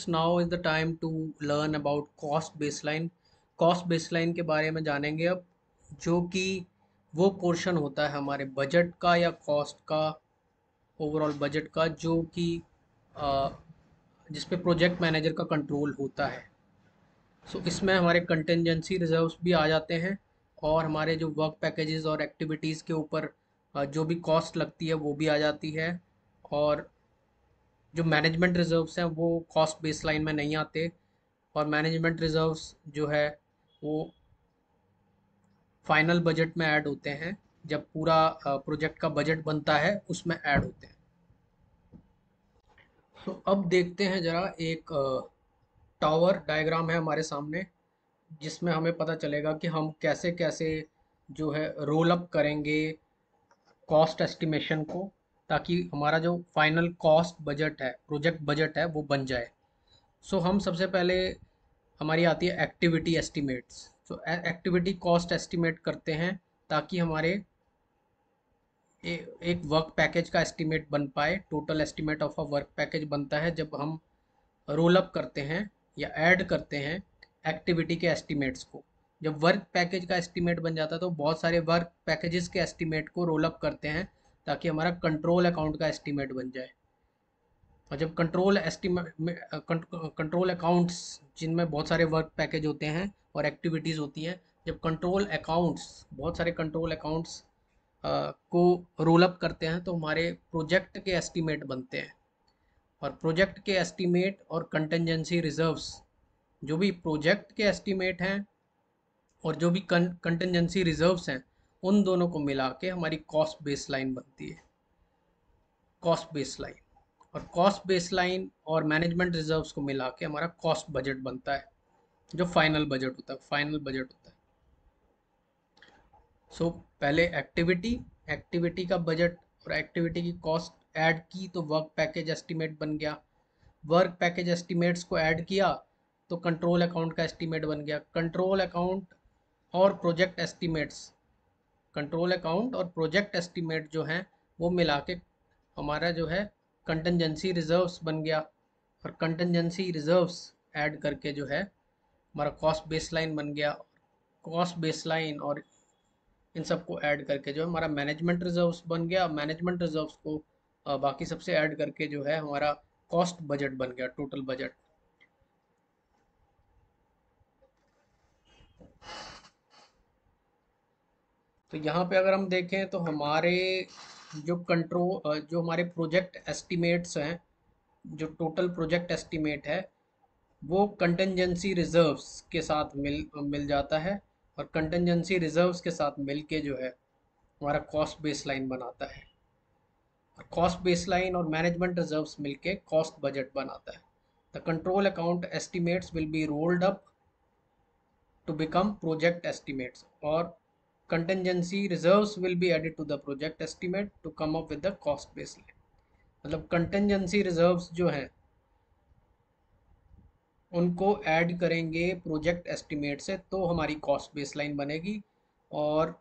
Students, now is the time to learn about cost baseline. Cost baseline के बारे में जानेंगे अब, जो कि वो पोर्शन होता है हमारे बजट का या कॉस्ट का, ओवरऑल बजट का, जो कि जिस पे प्रोजेक्ट मैनेजर का कंट्रोल होता है। सो इसमें हमारे कंटेंजेंसी रिजर्व्स भी आ जाते हैं, और हमारे जो वर्क पैकेजेस और एक्टिविटीज़ के ऊपर जो भी कॉस्ट लगती है वो भी आ जाती है। और जो मैनेजमेंट रिजर्व्स हैं वो कॉस्ट बेसलाइन में नहीं आते, और मैनेजमेंट रिजर्व्स जो है वो फाइनल बजट में ऐड होते हैं, जब पूरा प्रोजेक्ट का बजट बनता है उसमें ऐड होते हैं। तो अब देखते हैं जरा, एक टावर डायग्राम है हमारे सामने, जिसमें हमें पता चलेगा कि हम कैसे कैसे जो है रोल अप करेंगे कॉस्ट एस्टिमेशन को, ताकि हमारा जो फाइनल कॉस्ट बजट है, प्रोजेक्ट बजट है, वो बन जाए। सो हम सबसे पहले, हमारी आती है activity estimates. So activity cost estimate करते हैं, ताकि हमारे एक वर्क पैकेज का एस्टिमेट बन पाए। Total estimate of a work package बनता है जब हम रोल अप करते हैं या ऐड करते हैं एक्टिविटी के एस्टिमेट्स को। जब वर्क पैकेज का एस्टिमेट बन जाता है तो बहुत सारे वर्क पैकेजेस के एस्टिमेट को रोल अप करते हैं, ताकि हमारा कंट्रोल अकाउंट का एस्टिमेट बन जाए। और जब कंट्रोल एस्टिमेट कंट्रोल अकाउंट्स, जिनमें बहुत सारे वर्क पैकेज होते हैं और एक्टिविटीज़ होती हैं, जब कंट्रोल अकाउंट्स, बहुत सारे कंट्रोल अकाउंट्स को रोल अप करते हैं, तो हमारे प्रोजेक्ट के एस्टिमेट बनते हैं। और प्रोजेक्ट के एस्टिमेट और कंटेंजेंसी रिजर्व्स, जो भी प्रोजेक्ट के एस्टिमेट हैं और जो भी कंटेंजेंसी रिजर्व्स हैं, उन दोनों को मिला के हमारी कॉस्ट बेसलाइन बनती है। कॉस्ट बेसलाइन और कॉस्ट बेसलाइन और मैनेजमेंट रिजर्व्स को मिला के हमारा कॉस्ट बजट बनता है, जो फाइनल बजट होता है, फाइनल बजट होता है। सो पहले एक्टिविटी, एक्टिविटी का बजट और एक्टिविटी की कॉस्ट ऐड की तो वर्क पैकेज एस्टिमेट बन गया। वर्क पैकेज एस्टिमेट्स को ऐड किया तो कंट्रोल अकाउंट का एस्टिमेट बन गया। कंट्रोल अकाउंट और प्रोजेक्ट एस्टिमेट्स, कंट्रोल अकाउंट और प्रोजेक्ट एस्टिमेट जो हैं वो मिला के हमारा जो है कंटेंजेंसी रिजर्व्स बन गया। और कंटेंजेंसी रिजर्व्स ऐड करके जो है हमारा कॉस्ट बेसलाइन बन गया। कॉस्ट बेसलाइन और इन सबको ऐड करके जो है हमारा मैनेजमेंट रिजर्व्स बन गया। मैनेजमेंट रिजर्व्स को बाकी सबसे ऐड करके जो है हमारा कॉस्ट बजट बन गया, टोटल बजट। तो यहाँ पे अगर हम देखें तो हमारे जो हमारे प्रोजेक्ट एस्टिमेट्स हैं, जो टोटल प्रोजेक्ट एस्टिमेट है, वो कंटेंजेंसी रिजर्व्स के साथ मिल मिल जाता है। और कंटेंजेंसी रिजर्व्स के साथ मिल के जो है हमारा कॉस्ट बेसलाइन बनाता है। और कॉस्ट बेसलाइन और मैनेजमेंट रिजर्व्स मिलके कॉस्ट बजट बनाता है। The control account estimates will be rolled up to become project estimates, or contingency reserves will be added to the project estimate to come up with the cost baseline। मतलब contingency reserves जो हैं उनको add करेंगे project estimate से तो हमारी cost baseline बनेगी। और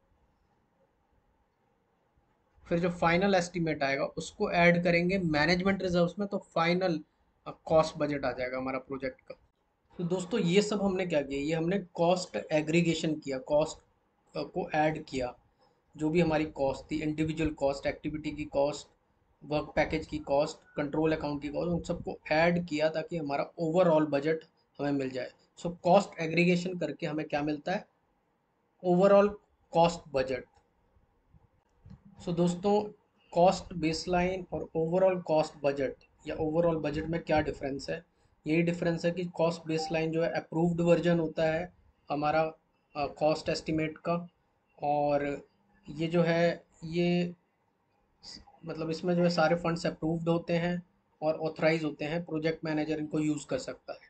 फिर जो फाइनल एस्टिमेट आएगा उसको ऐड करेंगे मैनेजमेंट रिजर्व्स में, तो फाइनल कॉस्ट बजट आ जाएगा हमारा प्रोजेक्ट का। तो दोस्तों, ये सब हमने क्या किया, ये हमने कॉस्ट एग्रीगेशन किया, कॉस्ट को ऐड किया। जो भी हमारी कॉस्ट थी, इंडिविजुअल कॉस्ट, एक्टिविटी की कॉस्ट, वर्क पैकेज की कॉस्ट, कंट्रोल अकाउंट की कॉस्ट, उन सबको ऐड किया ताकि हमारा ओवरऑल बजट हमें मिल जाए। सो कॉस्ट एग्रीगेशन करके हमें क्या मिलता है, ओवरऑल कॉस्ट बजट। सो दोस्तों, कॉस्ट बेसलाइन और ओवरऑल कॉस्ट बजट या ओवरऑल बजट में क्या डिफरेंस है? यही डिफरेंस है कि कॉस्ट बेसलाइन जो है अप्रूव्ड वर्जन होता है हमारा कॉस्ट एस्टिमेट का। और ये जो है, ये मतलब इसमें जो है सारे फंड्स अप्रूव्ड होते हैं और ऑथराइज होते हैं, प्रोजेक्ट मैनेजर इनको यूज़ कर सकता है।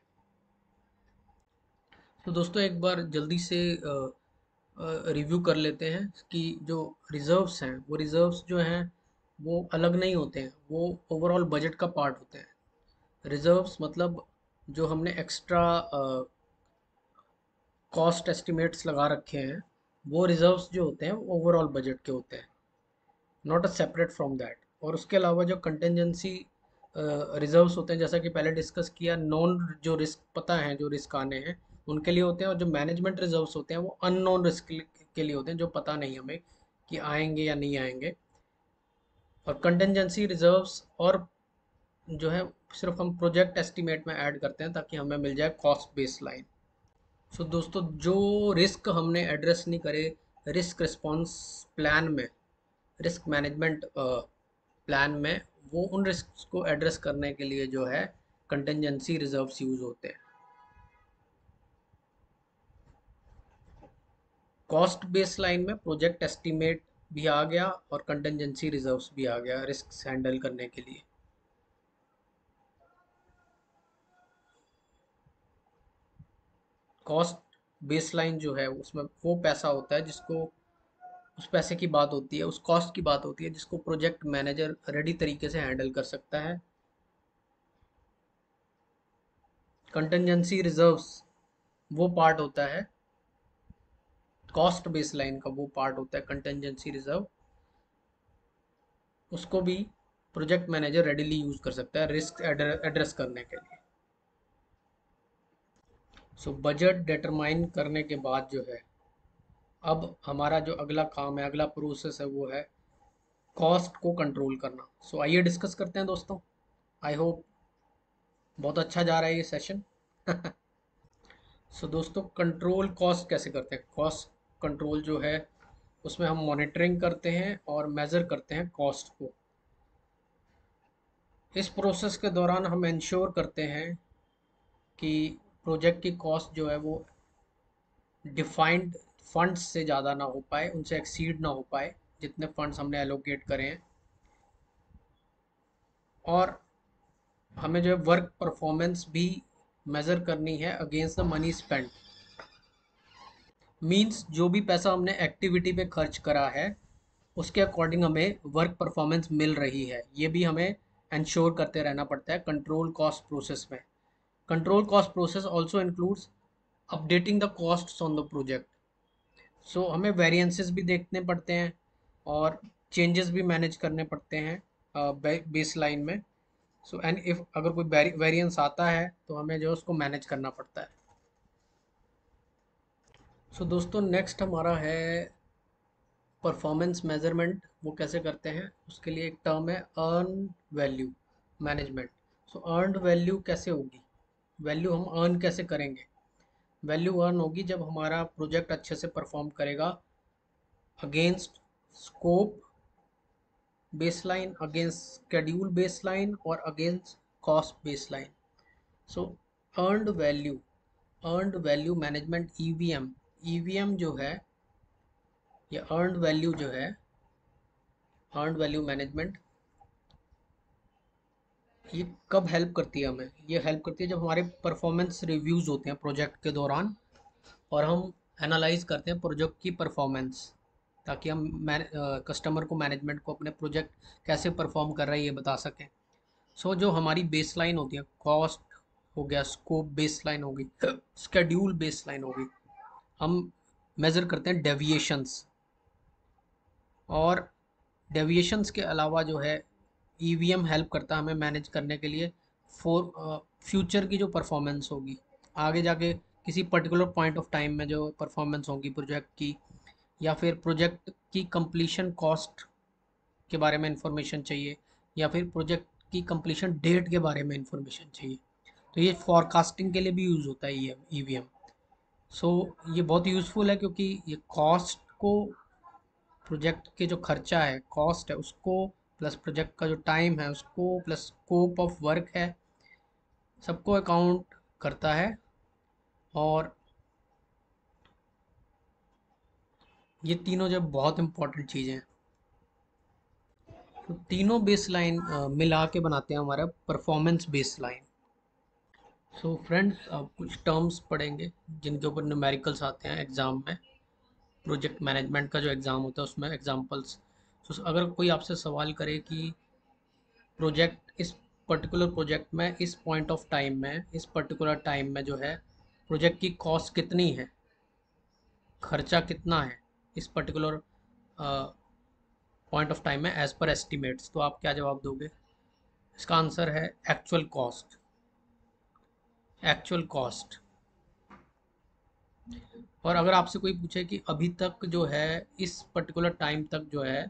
तो दोस्तों, एक बार जल्दी से रिव्यू कर लेते हैं कि जो रिजर्व्स हैं, वो रिजर्व्स जो हैं वो अलग नहीं होते हैं, वो ओवरऑल बजट का पार्ट होते हैं। रिजर्व्स मतलब जो हमने एक्स्ट्रा कॉस्ट एस्टिमेट्स लगा रखे हैं, वो रिजर्व्स जो होते हैं वो ओवरऑल बजट के होते हैं, not a separate from that. और उसके अलावा जो कंटेंजेंसी रिजर्व्स होते हैं, जैसा कि पहले डिस्कस किया, नॉन जो रिस्क पता है जो रिस्क आने हैं उनके लिए होते हैं, और जो मैनेजमेंट रिजर्व्स होते हैं वो अननोन रिस्क के लिए होते हैं, जो पता नहीं हमें कि आएंगे या नहीं आएंगे। और कंटेंजेंसी रिजर्व्स और जो है सिर्फ हम प्रोजेक्ट एस्टिमेट में ऐड करते हैं ताकि हमें मिल जाए कॉस्ट बेस लाइन। सो दोस्तों, जो रिस्क हमने एड्रेस नहीं करे रिस्क रिस्पॉन्स प्लान में, रिस्क मैनेजमेंट प्लान में, वो उन रिस्क को एड्रेस करने के लिए जो है कंटेंजेंसी रिजर्व्स यूज होते हैं। कॉस्ट बेस लाइन में प्रोजेक्ट एस्टिमेट भी आ गया और कंटेंजेंसी रिजर्व्स भी आ गया रिस्क हैंडल करने के लिए। कॉस्ट बेसलाइन जो है उसमें वो पैसा होता है जिसको, उस पैसे की बात होती है, उस कॉस्ट की बात होती है जिसको प्रोजेक्ट मैनेजर रेडी तरीके से हैंडल कर सकता है। कंटेंजेंसी रिजर्व्स वो पार्ट होता है, कॉस्ट बेसलाइन का वो पार्ट होता है कंटेंजेंसी रिजर्व, उसको भी प्रोजेक्ट मैनेजर रेडीली यूज कर सकता है रिस्क एड्रेस करने के लिए। सो बजट डिटरमाइन करने के बाद जो है, अब हमारा जो अगला काम है, अगला प्रोसेस है, वो है कॉस्ट को कंट्रोल करना। सो आइए डिस्कस करते हैं दोस्तों। आई होप बहुत अच्छा जा रहा है ये सेशन। सो दोस्तों, कंट्रोल कॉस्ट कैसे करते हैं? कॉस्ट कंट्रोल जो है उसमें हम मॉनिटरिंग करते हैं और मेज़र करते हैं कॉस्ट को। इस प्रोसेस के दौरान हम इंश्योर करते हैं कि प्रोजेक्ट की कॉस्ट जो है वो डिफाइंड फंड्स से ज़्यादा ना हो पाए, उनसे एक्सीड ना हो पाए जितने फंड्स हमने एलोकेट करें हैं। और हमें जो है वर्क परफॉर्मेंस भी मेज़र करनी है against the money spend. Means जो भी पैसा हमने एक्टिविटी पे खर्च करा है उसके अकॉर्डिंग हमें वर्क परफॉर्मेंस मिल रही है, ये भी हमें इंश्योर करते रहना पड़ता है कंट्रोल कॉस्ट प्रोसेस में। Control cost process also includes updating the costs on the project. So हमें वेरिएंसेस भी देखने पड़ते हैं और चेंजेस भी मैनेज करने पड़ते हैं बेस लाइन में। सो एंड इफ अगर कोई वेरिएंस आता है तो हमें जो है उसको मैनेज करना पड़ता है। सो दोस्तों, नेक्स्ट हमारा है परफॉर्मेंस मेजरमेंट। वो कैसे करते हैं उसके लिए एक टर्म है earn value management. So earned value कैसे होगी, वैल्यू हम अर्न कैसे करेंगे? वैल्यू अर्न होगी जब हमारा प्रोजेक्ट अच्छे से परफॉर्म करेगा against scope baseline, against schedule baseline और against cost baseline. So earned value management EVM, EVM जो है, ये अर्नड वैल्यू जो है, अर्नड वैल्यू मैनेजमेंट, ये कब हेल्प करती है हमें? ये हेल्प करती है जब हमारे परफॉर्मेंस रिव्यूज़ होते हैं प्रोजेक्ट के दौरान और हम एनालाइज करते हैं प्रोजेक्ट की परफॉर्मेंस, ताकि हम कस्टमर को, मैनेजमेंट को अपने प्रोजेक्ट कैसे परफॉर्म कर रहा है ये बता सकें। सो जो हमारी बेसलाइन होती है, कॉस्ट हो गया, स्कोप बेसलाइन होगी, स्केड्यूल बेसलाइन होगी, हम मेज़र करते हैं डेविएशंस। और डेविएशंस के अलावा जो है ईवीएम हेल्प करता है हमें मैनेज करने के लिए फॉर फ्यूचर की जो परफॉर्मेंस होगी, आगे जाके किसी पर्टिकुलर पॉइंट ऑफ टाइम में जो परफॉर्मेंस होगी प्रोजेक्ट की, या फिर प्रोजेक्ट की कंप्लीशन कॉस्ट के बारे में इंफॉर्मेशन चाहिए, या फिर प्रोजेक्ट की कंप्लीशन डेट के बारे में इंफॉर्मेशन चाहिए, तो ये फॉरकास्टिंग के लिए भी यूज़ होता है ये ईवीएम। सो ये बहुत यूज़फुल है क्योंकि ये कॉस्ट को, प्रोजेक्ट के जो खर्चा है, कॉस्ट है उसको, प्लस प्रोजेक्ट का जो टाइम है उसको, प्लस स्कोप ऑफ वर्क है, सबको अकाउंट करता है। और ये तीनों जो बहुत इंपॉर्टेंट चीज़ें हैं, तो तीनों बेस लाइन मिला के बनाते हैं हमारा performance baseline. So friends, अब कुछ टर्म्स पढ़ेंगे जिनके ऊपर न्यूमेरिकल्स आते हैं एग्ज़ाम में। प्रोजेक्ट मैनेजमेंट का जो एग्ज़ाम होता है उसमें एग्जांपल्स। तो अगर कोई आपसे सवाल करे कि प्रोजेक्ट, इस पर्टिकुलर प्रोजेक्ट में, इस पॉइंट ऑफ टाइम में, इस पर्टिकुलर टाइम में जो है प्रोजेक्ट की कॉस्ट कितनी है, खर्चा कितना है इस पर्टिकुलर पॉइंट ऑफ टाइम में एज पर एस्टिमेट्स, तो आप क्या जवाब दोगे? इसका आंसर है एक्चुअल कॉस्ट। Actual cost. और अगर आपसे कोई पूछे कि अभी तक जो है इस पर्टिकुलर टाइम तक जो है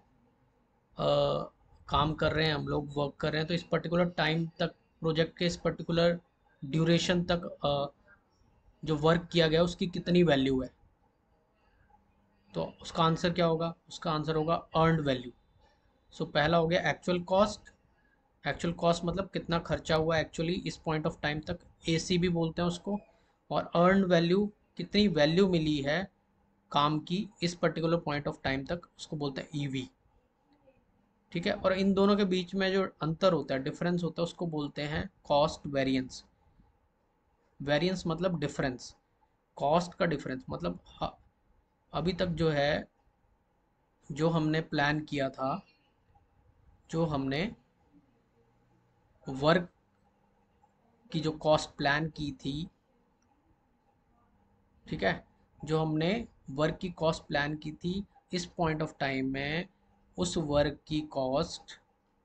काम कर रहे हैं, हम लोग वर्क कर रहे हैं, तो इस पर्टिकुलर टाइम तक प्रोजेक्ट के इस पर्टिकुलर ड्यूरेशन तक जो वर्क किया गया उसकी कितनी वैल्यू है, तो उसका आंसर क्या होगा? उसका आंसर होगा अर्नड वैल्यू। सो पहला हो गया एक्चुअल कॉस्ट। एक्चुअल कॉस्ट मतलब कितना खर्चा हुआ एक्चुअली इस पॉइंट ऑफ टाइम तक, एसी भी बोलते हैं उसको। और अर्नड वैल्यू, कितनी वैल्यू मिली है काम की इस पर्टिकुलर पॉइंट ऑफ टाइम तक, उसको बोलते हैं ईवी। ठीक है। और इन दोनों के बीच में जो अंतर होता है, डिफरेंस होता है, उसको बोलते हैं कॉस्ट वेरिएंस। वेरिएंस मतलब डिफरेंस, कॉस्ट का डिफरेंस मतलब अभी तक जो है, जो हमने प्लान किया था, जो हमने वर्क की जो कॉस्ट प्लान की थी, ठीक है, जो हमने वर्क की कॉस्ट प्लान की थी इस पॉइंट ऑफ टाइम में, उस वर्क की कॉस्ट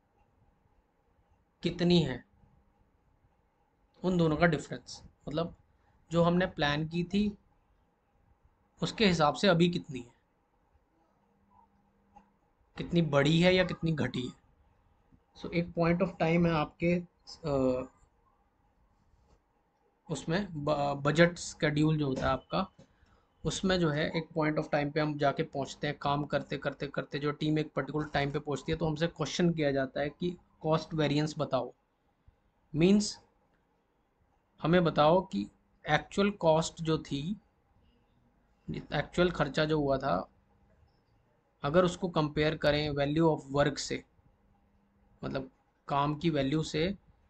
कितनी है, उन दोनों का डिफरेंस मतलब जो हमने प्लान की थी उसके हिसाब से अभी कितनी है, कितनी बड़ी है या कितनी घटी है। सो एक पॉइंट ऑफ टाइम है आपके उसमें बजट स्केड्यूल जो होता है आपका, उसमें जो है एक पॉइंट ऑफ टाइम पे हम जाके पहुंचते हैं, काम करते करते करते जो टीम एक पर्टिकुलर टाइम पे पहुंचती है, तो हमसे क्वेश्चन किया जाता है कि कॉस्ट वेरिएंस बताओ। मींस हमें बताओ कि एक्चुअल कॉस्ट जो थी, एक्चुअल खर्चा जो हुआ था, अगर उसको कंपेयर करें वैल्यू ऑफ वर्क से, मतलब काम की वैल्यू से,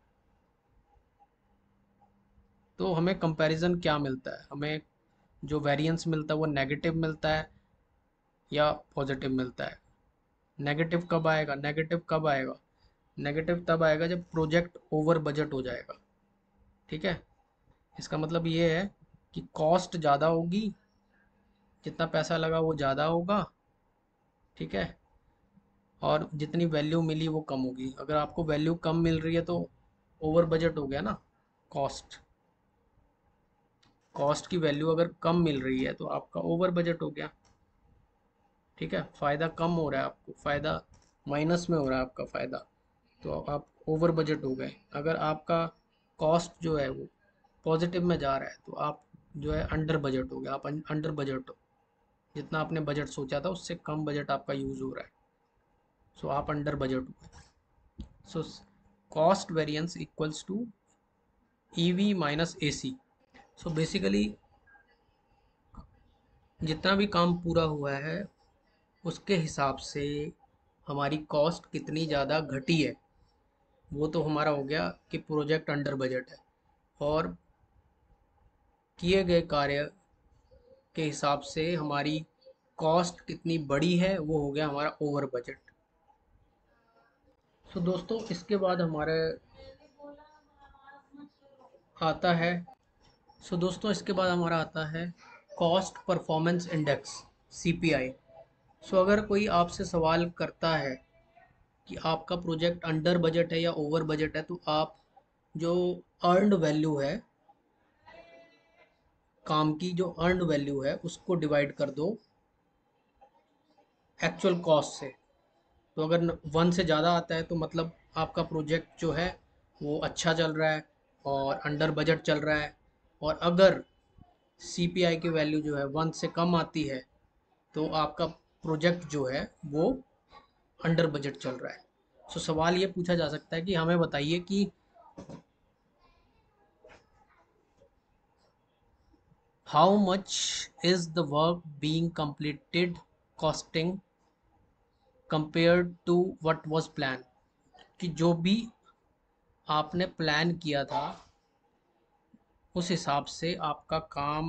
तो हमें कंपैरिजन क्या मिलता है, हमें जो वेरिएंस मिलता है वो नेगेटिव मिलता है या पॉजिटिव मिलता है। नेगेटिव कब आएगा? नेगेटिव कब आएगा? नेगेटिव तब आएगा जब प्रोजेक्ट ओवर बजट हो जाएगा। ठीक है। इसका मतलब ये है कि कॉस्ट ज़्यादा होगी, जितना पैसा लगा वो ज़्यादा होगा। ठीक है। और जितनी वैल्यू मिली वो कम होगी। अगर आपको वैल्यू कम मिल रही है तो ओवर बजट हो गया ना। कॉस्ट कॉस्ट की वैल्यू अगर कम मिल रही है तो आपका ओवर बजट हो गया। ठीक है। फ़ायदा कम हो रहा है, आपको फ़ायदा माइनस में हो रहा है आपका फ़ायदा, तो आप ओवर बजट हो गए। अगर आपका कॉस्ट जो है वो पॉजिटिव में जा रहा है तो आप जो है अंडर बजट हो गया, आप अंडर बजट हो, जितना आपने बजट सोचा था उससे कम बजट आपका यूज़ हो रहा है, सो आप अंडर बजट हो गए। So cost variance equals to EV minus AC. So basically जितना भी काम पूरा हुआ है उसके हिसाब से हमारी कॉस्ट कितनी ज़्यादा घटी है, वो तो हमारा हो गया कि प्रोजेक्ट अंडर बजट है। और किए गए कार्य के हिसाब से हमारी कॉस्ट कितनी बड़ी है वो हो गया हमारा ओवर बजट। सो दोस्तों इसके बाद हमारे आता है सो दोस्तों इसके बाद हमारा आता है cost performance index, CPI. So अगर कोई आपसे सवाल करता है कि आपका प्रोजेक्ट अंडर बजट है या ओवर बजट है, तो आप जो अर्नड वैल्यू है, काम की जो अर्नड वैल्यू है उसको डिवाइड कर दो एक्चुअल कॉस्ट से। तो अगर 1 से ज़्यादा आता है तो मतलब आपका प्रोजेक्ट जो है वो अच्छा चल रहा है और अंडर बजट चल रहा है। और अगर सीपीआई की वैल्यू जो है 1 से कम आती है तो आपका प्रोजेक्ट जो है वो अंडर बजट चल रहा है। सो सवाल ये पूछा जा सकता है कि हमें बताइए कि how much is the work being completed costing compared to what was plan, कि जो भी आपने प्लान किया था उस हिसाब से आपका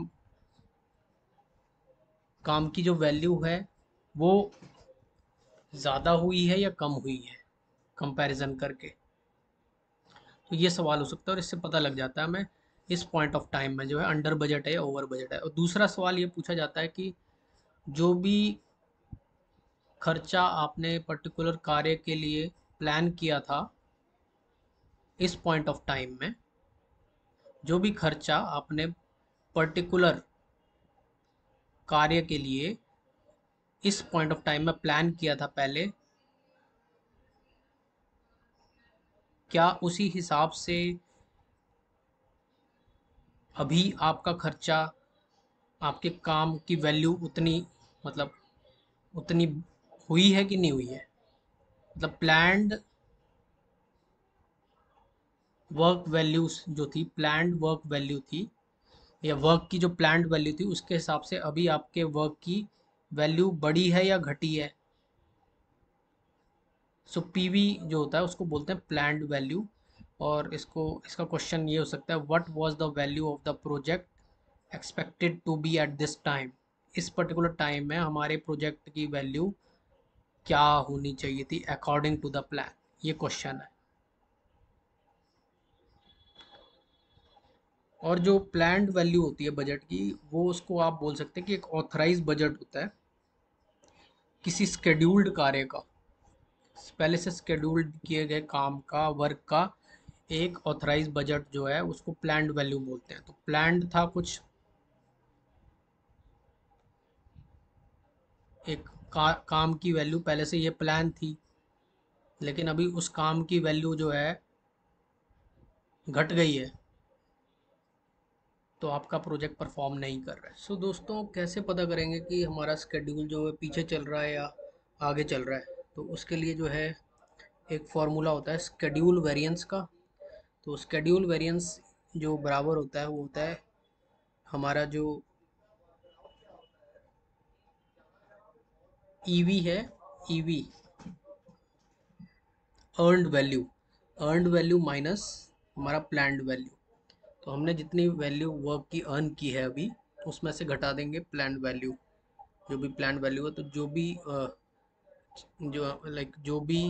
काम की जो वैल्यू है वो ज़्यादा हुई है या कम हुई है कंपैरिजन करके। तो ये सवाल हो सकता है और इससे पता लग जाता है हमें इस पॉइंट ऑफ टाइम में जो है अंडर बजट है या ओवर बजट है। और दूसरा सवाल ये पूछा जाता है कि जो भी खर्चा आपने पर्टिकुलर कार्य के लिए प्लान किया था इस पॉइंट ऑफ टाइम में जो भी खर्चा आपने पर्टिकुलर कार्य के लिए इस पॉइंट ऑफ टाइम में प्लान किया था पहले, क्या उसी हिसाब से अभी आपका खर्चा, आपके काम की वैल्यू उतनी, मतलब उतनी हुई है कि नहीं हुई है। मतलब प्लान्ड वर्क वैल्यूज जो थी, प्लान्ड वर्क वैल्यू थी, या वर्क की जो प्लान्ड वैल्यू थी, उसके हिसाब से अभी आपके वर्क की वैल्यू बढ़ी है या घटी है। सो पीवी जो होता है उसको बोलते हैं प्लान्ड वैल्यू। और इसका क्वेश्चन ये हो सकता है, what was the value of the project expected to be at this time. इस पर्टिकुलर टाइम में हमारे प्रोजेक्ट की वैल्यू क्या होनी चाहिए थी अकॉर्डिंग टू द प्लान, ये क्वेश्चन है। और जो प्लान्ड वैल्यू होती है बजट की, वो उसको आप बोल सकते हैं कि एक ऑथराइज बजट होता है किसी स्केड्यूल्ड कार्य का, पहले से स्केड्यूल्ड किए गए काम का, वर्क का एक ऑथराइज बजट जो है उसको प्लान्ड वैल्यू बोलते हैं। तो प्लान्ड था कुछ, एक काम की वैल्यू पहले से ये प्लान थी, लेकिन अभी उस काम की वैल्यू जो है घट गई है, तो आपका प्रोजेक्ट परफॉर्म नहीं कर रहा है। सो दोस्तों, कैसे पता करेंगे कि हमारा स्केड्यूल जो है पीछे चल रहा है या आगे चल रहा है। तो उसके लिए जो है एक फार्मूला होता है स्केड्यूल वेरिएंस का। तो स्केड्यूल वेरिएंस जो बराबर होता है वो होता है हमारा जो ईवी है, ईवी अर्नड वैल्यू माइनस हमारा प्लान्ड वैल्यू। तो हमने जितनी वैल्यू वर्क की अर्न की है अभी, उसमें से घटा देंगे प्लान्ड वैल्यू, जो भी प्लान्ड वैल्यू है। तो जो भी जो भी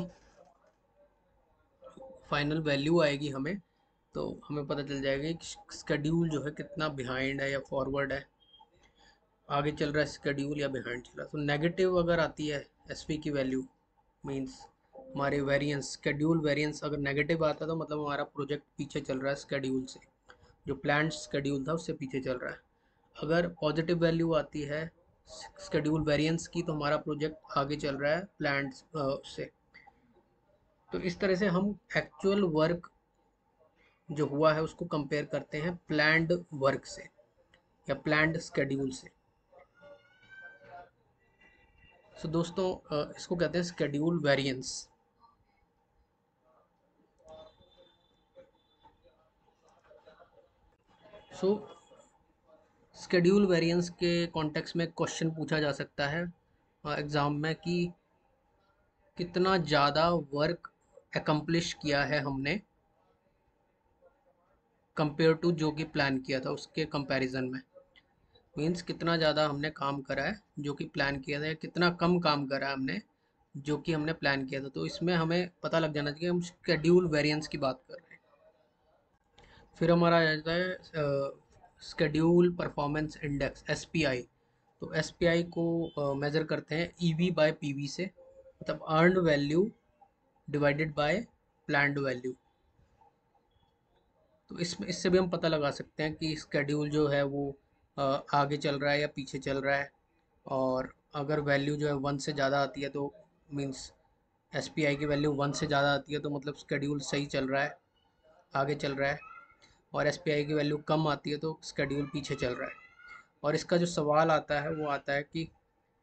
फाइनल वैल्यू आएगी हमें, तो हमें पता चल जाएगा कि स्केड्यूल जो है कितना बिहाइंड है या फॉरवर्ड है, आगे चल रहा है स्केड्यूल या बिहाइंड चल रहा है। तो नेगेटिव अगर आती है एसपी की वैल्यू, मींस हमारे वेरिएंस, स्केड्यूल वेरिएंस अगर नेगेटिव आता है तो मतलब हमारा प्रोजेक्ट पीछे चल रहा है स्केड्यूल से, जो प्लान स्केड्यूल था उससे पीछे चल रहा है। अगर पॉजिटिव वैल्यू आती है स्केड्यूल वेरिएंस की, तो हमारा प्रोजेक्ट आगे चल रहा है प्लान से। तो इस तरह से हम एक्चुअल वर्क जो हुआ है उसको कंपेयर करते हैं प्लान्ड वर्क से या प्लान्ड स्केड्यूल से। सो दोस्तों, इसको कहते हैं schedule variance. So schedule variance के कॉन्टेक्स्ट में क्वेश्चन पूछा जा सकता है एग्ज़ाम में कि कितना ज़्यादा वर्क एकम्प्लिश किया है हमने कंपेयर टू जो कि प्लान किया था उसके कंपैरिजन में। मीन्स कितना ज़्यादा हमने काम करा है जो कि प्लान किया था, या कितना कम काम करा है हमने जो कि हमने प्लान किया था। तो इसमें हमें पता लग जाना चाहिए हम शेड्यूल वेरिएंस की बात कर रहे हैं। फिर हमारा आ जाता है शेड्यूल परफॉर्मेंस इंडेक्स, एसपीआई। तो एसपीआई को मेज़र करते हैं ईवी बाय पीवी से, मतलब earned value divided by planned value. तो इससे भी हम पता लगा सकते हैं कि स्केड्यूल जो है वो आगे चल रहा है या पीछे चल रहा है। और अगर वैल्यू जो है 1 से ज़्यादा आती है तो मीन्स एसपीआई की वैल्यू 1 से ज़्यादा आती है तो मतलब स्केड्यूल सही चल रहा है, आगे चल रहा है। और एसपीआई की वैल्यू कम आती है तो स्केड्यूल पीछे चल रहा है। और इसका जो सवाल आता है वो आता है कि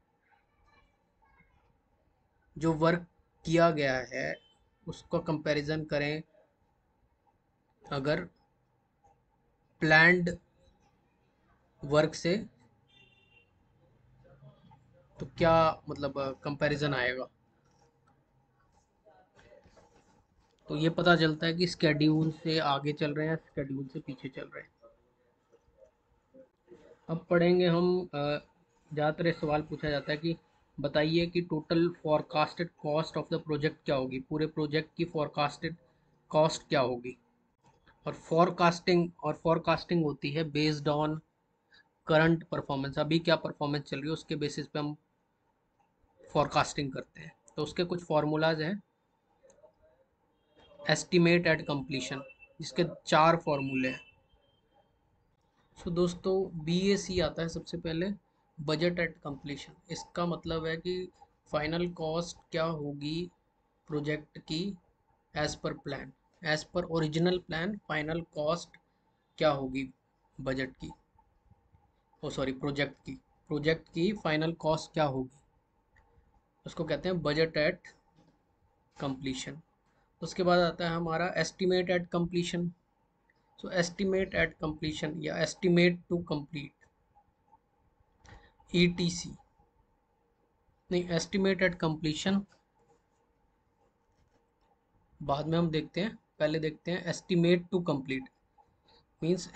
जो वर्क किया गया है उसका कंपैरिजन करें अगर प्लान्ड वर्क से, तो क्या मतलब कंपैरिजन आएगा। तो ये पता चलता है कि स्केड्यूल से आगे चल रहे हैं, स्केड्यूल से पीछे चल रहे हैं। अब पढ़ेंगे हम ज़्यादातर सवाल पूछा जाता है कि बताइए कि total forecasted cost of the project क्या होगी, पूरे प्रोजेक्ट की फॉरकास्टेड कॉस्ट क्या होगी। और फॉरकास्टिंग होती है बेस्ड ऑन करंट परफॉर्मेंस, अभी क्या परफॉर्मेंस चल रही है उसके बेसिस पे हम फॉरकास्टिंग करते हैं। तो उसके कुछ फार्मूलाज हैं। एस्टिमेट एट कंप्लीशन, जिसके 4 फॉर्मूले हैं। सो दोस्तों BAC आता है सबसे पहले, बजट एट कंप्लीशन। इसका मतलब है कि फाइनल कॉस्ट क्या होगी प्रोजेक्ट की एज पर प्लान, एज पर ओरिजिनल प्लान फाइनल कॉस्ट क्या होगी बजट की, ओ सॉरी प्रोजेक्ट की फाइनल कॉस्ट क्या होगी, उसको कहते हैं बजट एट कंप्लीशन। उसके बाद आता है हमारा estimate at completion. So estimate at completion या एस्टिमेट टू कंप्लीट, ETC, नहीं एस्टिमेट एट कंप्लीशन बाद में हम देखते हैं, पहले देखते हैं estimate to complete. Means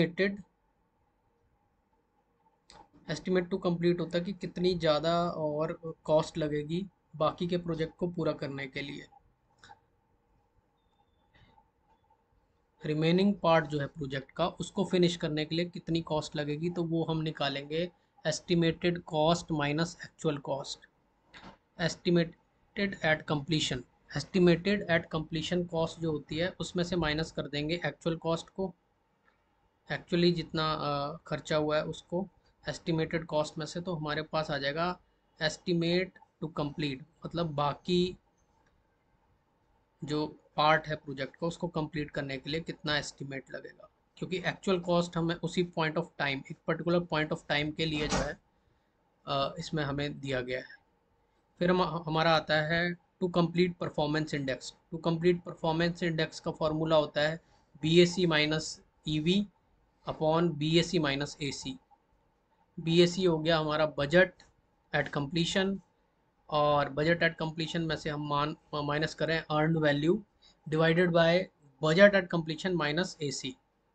estimate to complete होता है कि कितनी ज़्यादा और कॉस्ट लगेगी बाकी के प्रोजेक्ट को पूरा करने के लिए, रिमेनिंग पार्ट जो है प्रोजेक्ट का उसको फिनिश करने के लिए कितनी कॉस्ट लगेगी, तो वो हम निकालेंगे estimated cost minus actual cost. Estimated at completion, estimated at completion cost जो होती है उसमें से माइनस कर देंगे एक्चुअल कॉस्ट को, एक्चुअली जितना खर्चा हुआ है उसको एस्टिमेटेड कॉस्ट में से, तो हमारे पास आ जाएगा एस्टिमेट टू कंप्लीट, मतलब बाकी जो पार्ट है प्रोजेक्ट को उसको कंप्लीट करने के लिए कितना एस्टिमेट लगेगा, क्योंकि एक्चुअल कॉस्ट हमें उसी पॉइंट ऑफ टाइम, एक पर्टिकुलर पॉइंट ऑफ टाइम के लिए जो है इसमें हमें दिया गया है। फिर हमारा आता है to complete performance index. To complete performance index का फॉर्मूला होता है BAC minus EV upon BAC minus AC। BAC हो गया हमारा बजट एट कंप्लीशन, और बजट एट कंप्लीशन में से हम माइनस करें earned value divided by budget at completion minus AC।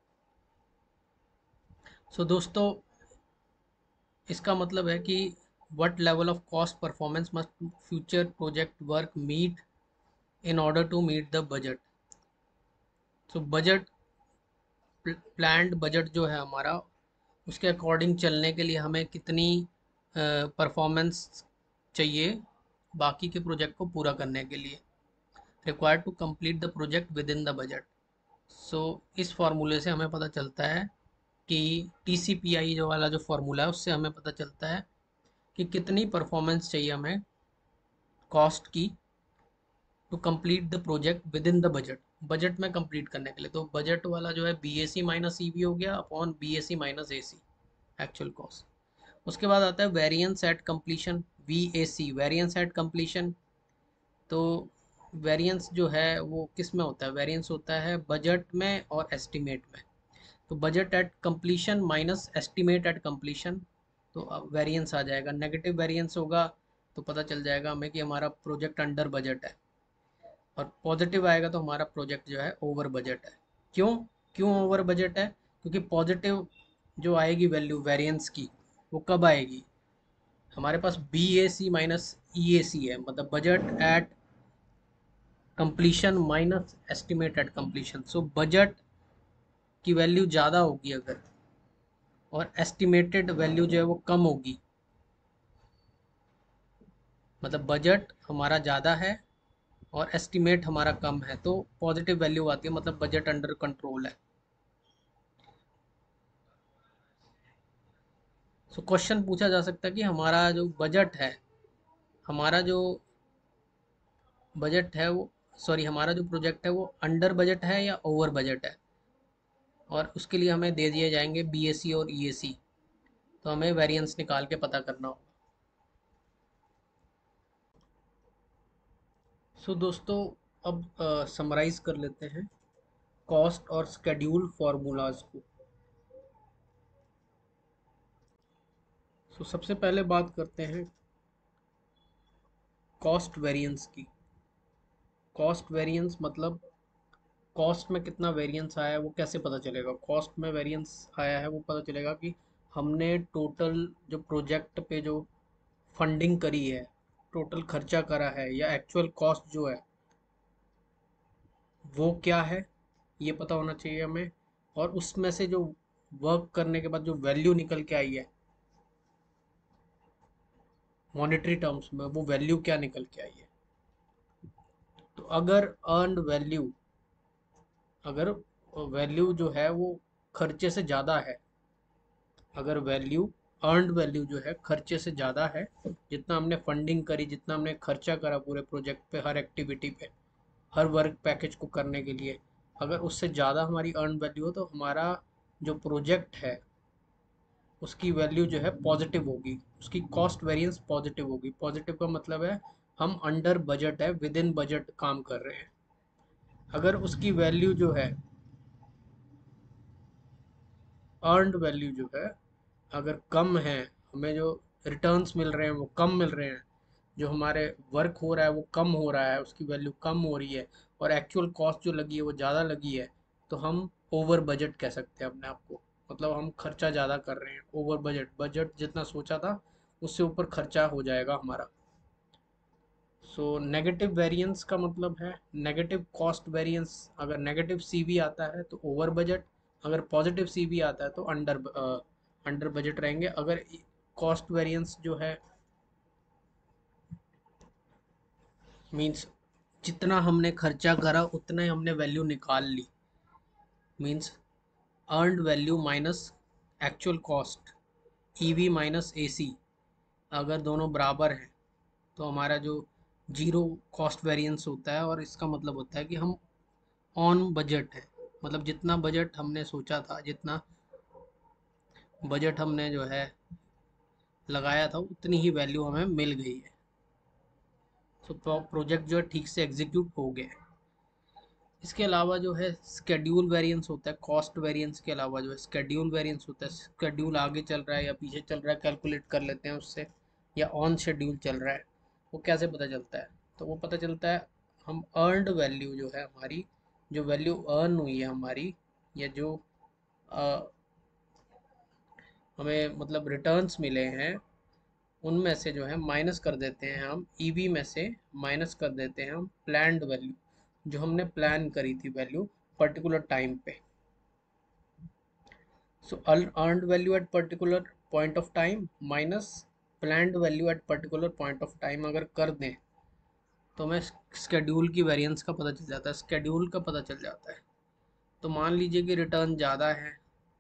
So दोस्तों इसका मतलब है कि what level of cost performance must future project work meet in order to meet the budget. So budget, planned budget जो है हमारा, उसके अकॉर्डिंग चलने के लिए हमें कितनी परफॉर्मेंस चाहिए बाकी के प्रोजेक्ट को पूरा करने के लिए, required to complete the project within the budget. So इस फार्मूले से हमें पता चलता है कि TCPI जो वाला जो फार्मूला है उससे हमें पता चलता है कि कितनी परफॉर्मेंस चाहिए हमें कॉस्ट की to complete the project within the budget, budget में कंप्लीट करने के लिए। तो बजट वाला जो है BAC माइनस EV हो गया upon BAC minus AC actual cost. उसके बाद आता है variance at completion, VAC variance at completion. तो वेरिएंस जो है वो किस में होता है, वेरिएंस होता है बजट में और एस्टिमेट में। तो budget at completion minus estimate at completion, तो वेरिएंस आ जाएगा, नेगेटिव वेरिएंस होगा तो पता चल जाएगा हमें कि हमारा प्रोजेक्ट अंडर बजट है, और पॉजिटिव आएगा तो हमारा प्रोजेक्ट जो है ओवर बजट है। क्यों क्यों ओवर बजट है, क्योंकि पॉजिटिव जो आएगी वैल्यू वेरिएंस की वो कब आएगी, हमारे पास BAC माइनस EAC है, मतलब budget at completion minus estimate at completion. So budget की वैल्यू ज़्यादा होगी अगर, और एस्टिमेटेड वैल्यू जो है वो कम होगी, मतलब बजट हमारा ज़्यादा है और एस्टिमेट हमारा कम है, तो पॉजिटिव वैल्यू आती है, मतलब बजट अंडर कंट्रोल है। सो क्वेश्चन पूछा जा सकता है कि हमारा जो बजट है, हमारा जो बजट है वो, सॉरी हमारा जो प्रोजेक्ट है वो अंडर बजट है या ओवर बजट है, और उसके लिए हमें दे दिए जाएंगे BAC और EAC, तो हमें वेरिएंस निकाल के पता करना होगा। सो दोस्तों अब समराइज कर लेते हैं कॉस्ट और स्केड्यूल फार्मूलाज को। सो सबसे पहले बात करते हैं कॉस्ट वेरिएंस की। कॉस्ट वेरिएंस मतलब कॉस्ट में कितना वेरिएंस आया है वो कैसे पता चलेगा, कॉस्ट में वेरिएंस आया है वो पता चलेगा कि हमने टोटल जो प्रोजेक्ट पे जो फंडिंग करी है, टोटल खर्चा करा है, या एक्चुअल कॉस्ट जो है वो क्या है, ये पता होना चाहिए हमें। और उसमें से जो वर्क करने के बाद जो वैल्यू निकल के आई है मॉनेटरी टर्म्स में, वो वैल्यू क्या निकल के आई है। तो अगर अर्नड वैल्यू अगर वैल्यू जो है वो खर्चे से ज़्यादा है, अगर वैल्यू अर्नड वैल्यू जो है खर्चे से ज़्यादा है, जितना हमने फंडिंग करी, जितना हमने खर्चा करा पूरे प्रोजेक्ट पे, हर एक्टिविटी पे, हर वर्क पैकेज को करने के लिए, अगर उससे ज़्यादा हमारी अर्न वैल्यू हो तो हमारा जो प्रोजेक्ट है उसकी वैल्यू जो है पॉजिटिव होगी, उसकी कॉस्ट वेरिएंस पॉजिटिव होगी। पॉजिटिव का मतलब है हम अंडर बजट है, विद इन बजट काम कर रहे हैं। अगर उसकी वैल्यू जो है, अर्नड वैल्यू जो है अगर कम है, हमें जो रिटर्न्स मिल रहे हैं वो कम मिल रहे हैं, जो हमारे वर्क हो रहा है वो कम हो रहा है, उसकी वैल्यू कम हो रही है, और एक्चुअल कॉस्ट जो लगी है वो ज़्यादा लगी है, तो हम ओवर बजट कह सकते हैं अपने आप को। मतलब हम खर्चा ज़्यादा कर रहे हैं, ओवर बजट, बजट जितना सोचा था उससे ऊपर खर्चा हो जाएगा हमारा। सो नेगेटिव वेरिएंस का मतलब है नेगेटिव कॉस्ट वेरिएंस। अगर नेगेटिव सीवी आता है तो ओवर बजट, अगर पॉजिटिव सीवी आता है तो अंडर बजट रहेंगे। अगर कॉस्ट वेरिएंस जो है मींस जितना हमने खर्चा करा उतना ही हमने वैल्यू निकाल ली, means earned value minus actual cost, EV minus AC, अगर दोनों बराबर हैं तो हमारा जो जीरो कॉस्ट वेरिएंस होता है, और इसका मतलब होता है कि हम ऑन बजट है। मतलब जितना बजट हमने सोचा था, जितना बजट हमने जो है लगाया था उतनी ही वैल्यू हमें मिल गई है। सो प्रोजेक्ट जो है ठीक से एग्जीक्यूट हो गया है। इसके अलावा जो है स्केड्यूल वेरिएंस होता है, कॉस्ट वेरिएंस के अलावा जो है स्केड्यूल वेरिएंस होता है। स्केड्यूल आगे चल रहा है या पीछे चल रहा है कैलकुलेट कर लेते हैं उससे, या ऑन शेड्यूल चल रहा है, वो कैसे पता चलता है? तो वो पता चलता है, हम अर्नड वैल्यू जो है हमारी, जो वैल्यू अर्न हुई है हमारी, या जो हमें मतलब रिटर्न्स मिले हैं, उनमें से जो है माइनस कर देते हैं हम, ईवी में से माइनस कर देते हैं हम प्लान्ड वैल्यू, जो हमने प्लान करी थी वैल्यू पर्टिकुलर टाइम पे। So earned value at particular point of time minus planned value at particular point of time अगर कर दें तो हमें स्केड्यूल की वेरिएंस का पता चल जाता है, स्केड्यूल का पता चल जाता है। तो मान लीजिए कि रिटर्न ज़्यादा है,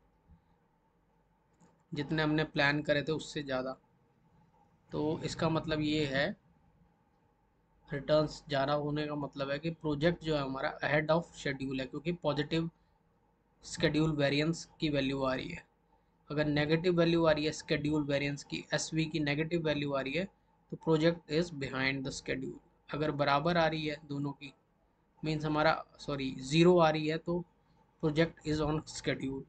जितने हमने प्लान करे थे उससे ज़्यादा, तो इसका मतलब ये है, रिटर्न्स ज़्यादा होने का मतलब है कि प्रोजेक्ट जो है हमारा अहेड ऑफ शेड्यूल है, क्योंकि पॉजिटिव स्केड्यूल वेरिएंस की वैल्यू आ रही है। अगर नेगेटिव वैल्यू आ रही है स्केड्यूल वेरिएंस की, एसवी की नेगेटिव वैल्यू आ रही है, तो project is behind the schedule. अगर बराबर आ रही है दोनों की, मीन्स हमारा सॉरी ज़ीरो आ रही है, तो project is on schedule.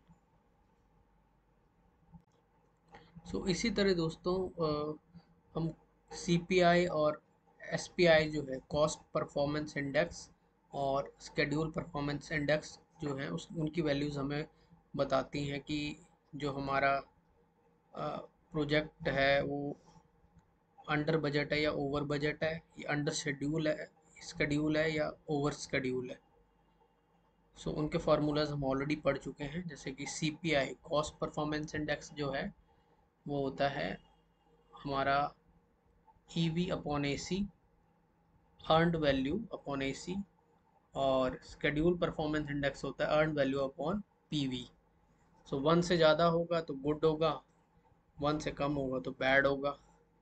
So इसी तरह दोस्तों हम सीपीआई और एसपीआई जो है, कॉस्ट परफॉर्मेंस इंडेक्स और स्केड्यूल परफॉर्मेंस इंडेक्स जो है उस उनकी वैल्यूज़ हमें बताती हैं कि जो हमारा प्रोजेक्ट है वो अंडर बजट है या ओवर बजट है, या अंडर शेड्यूल है या ओवर शेड्यूल है। सो उनके फार्मूलाज हम ऑलरेडी पढ़ चुके हैं, जैसे कि सीपीआई कॉस्ट परफॉर्मेंस इंडेक्स जो है वो होता है हमारा EV upon AC, earned value upon AC, और शेड्यूल परफॉर्मेंस इंडेक्स होता है earned value upon PV. So one से ज़्यादा होगा तो गुड होगा, वन से कम होगा तो बैड होगा।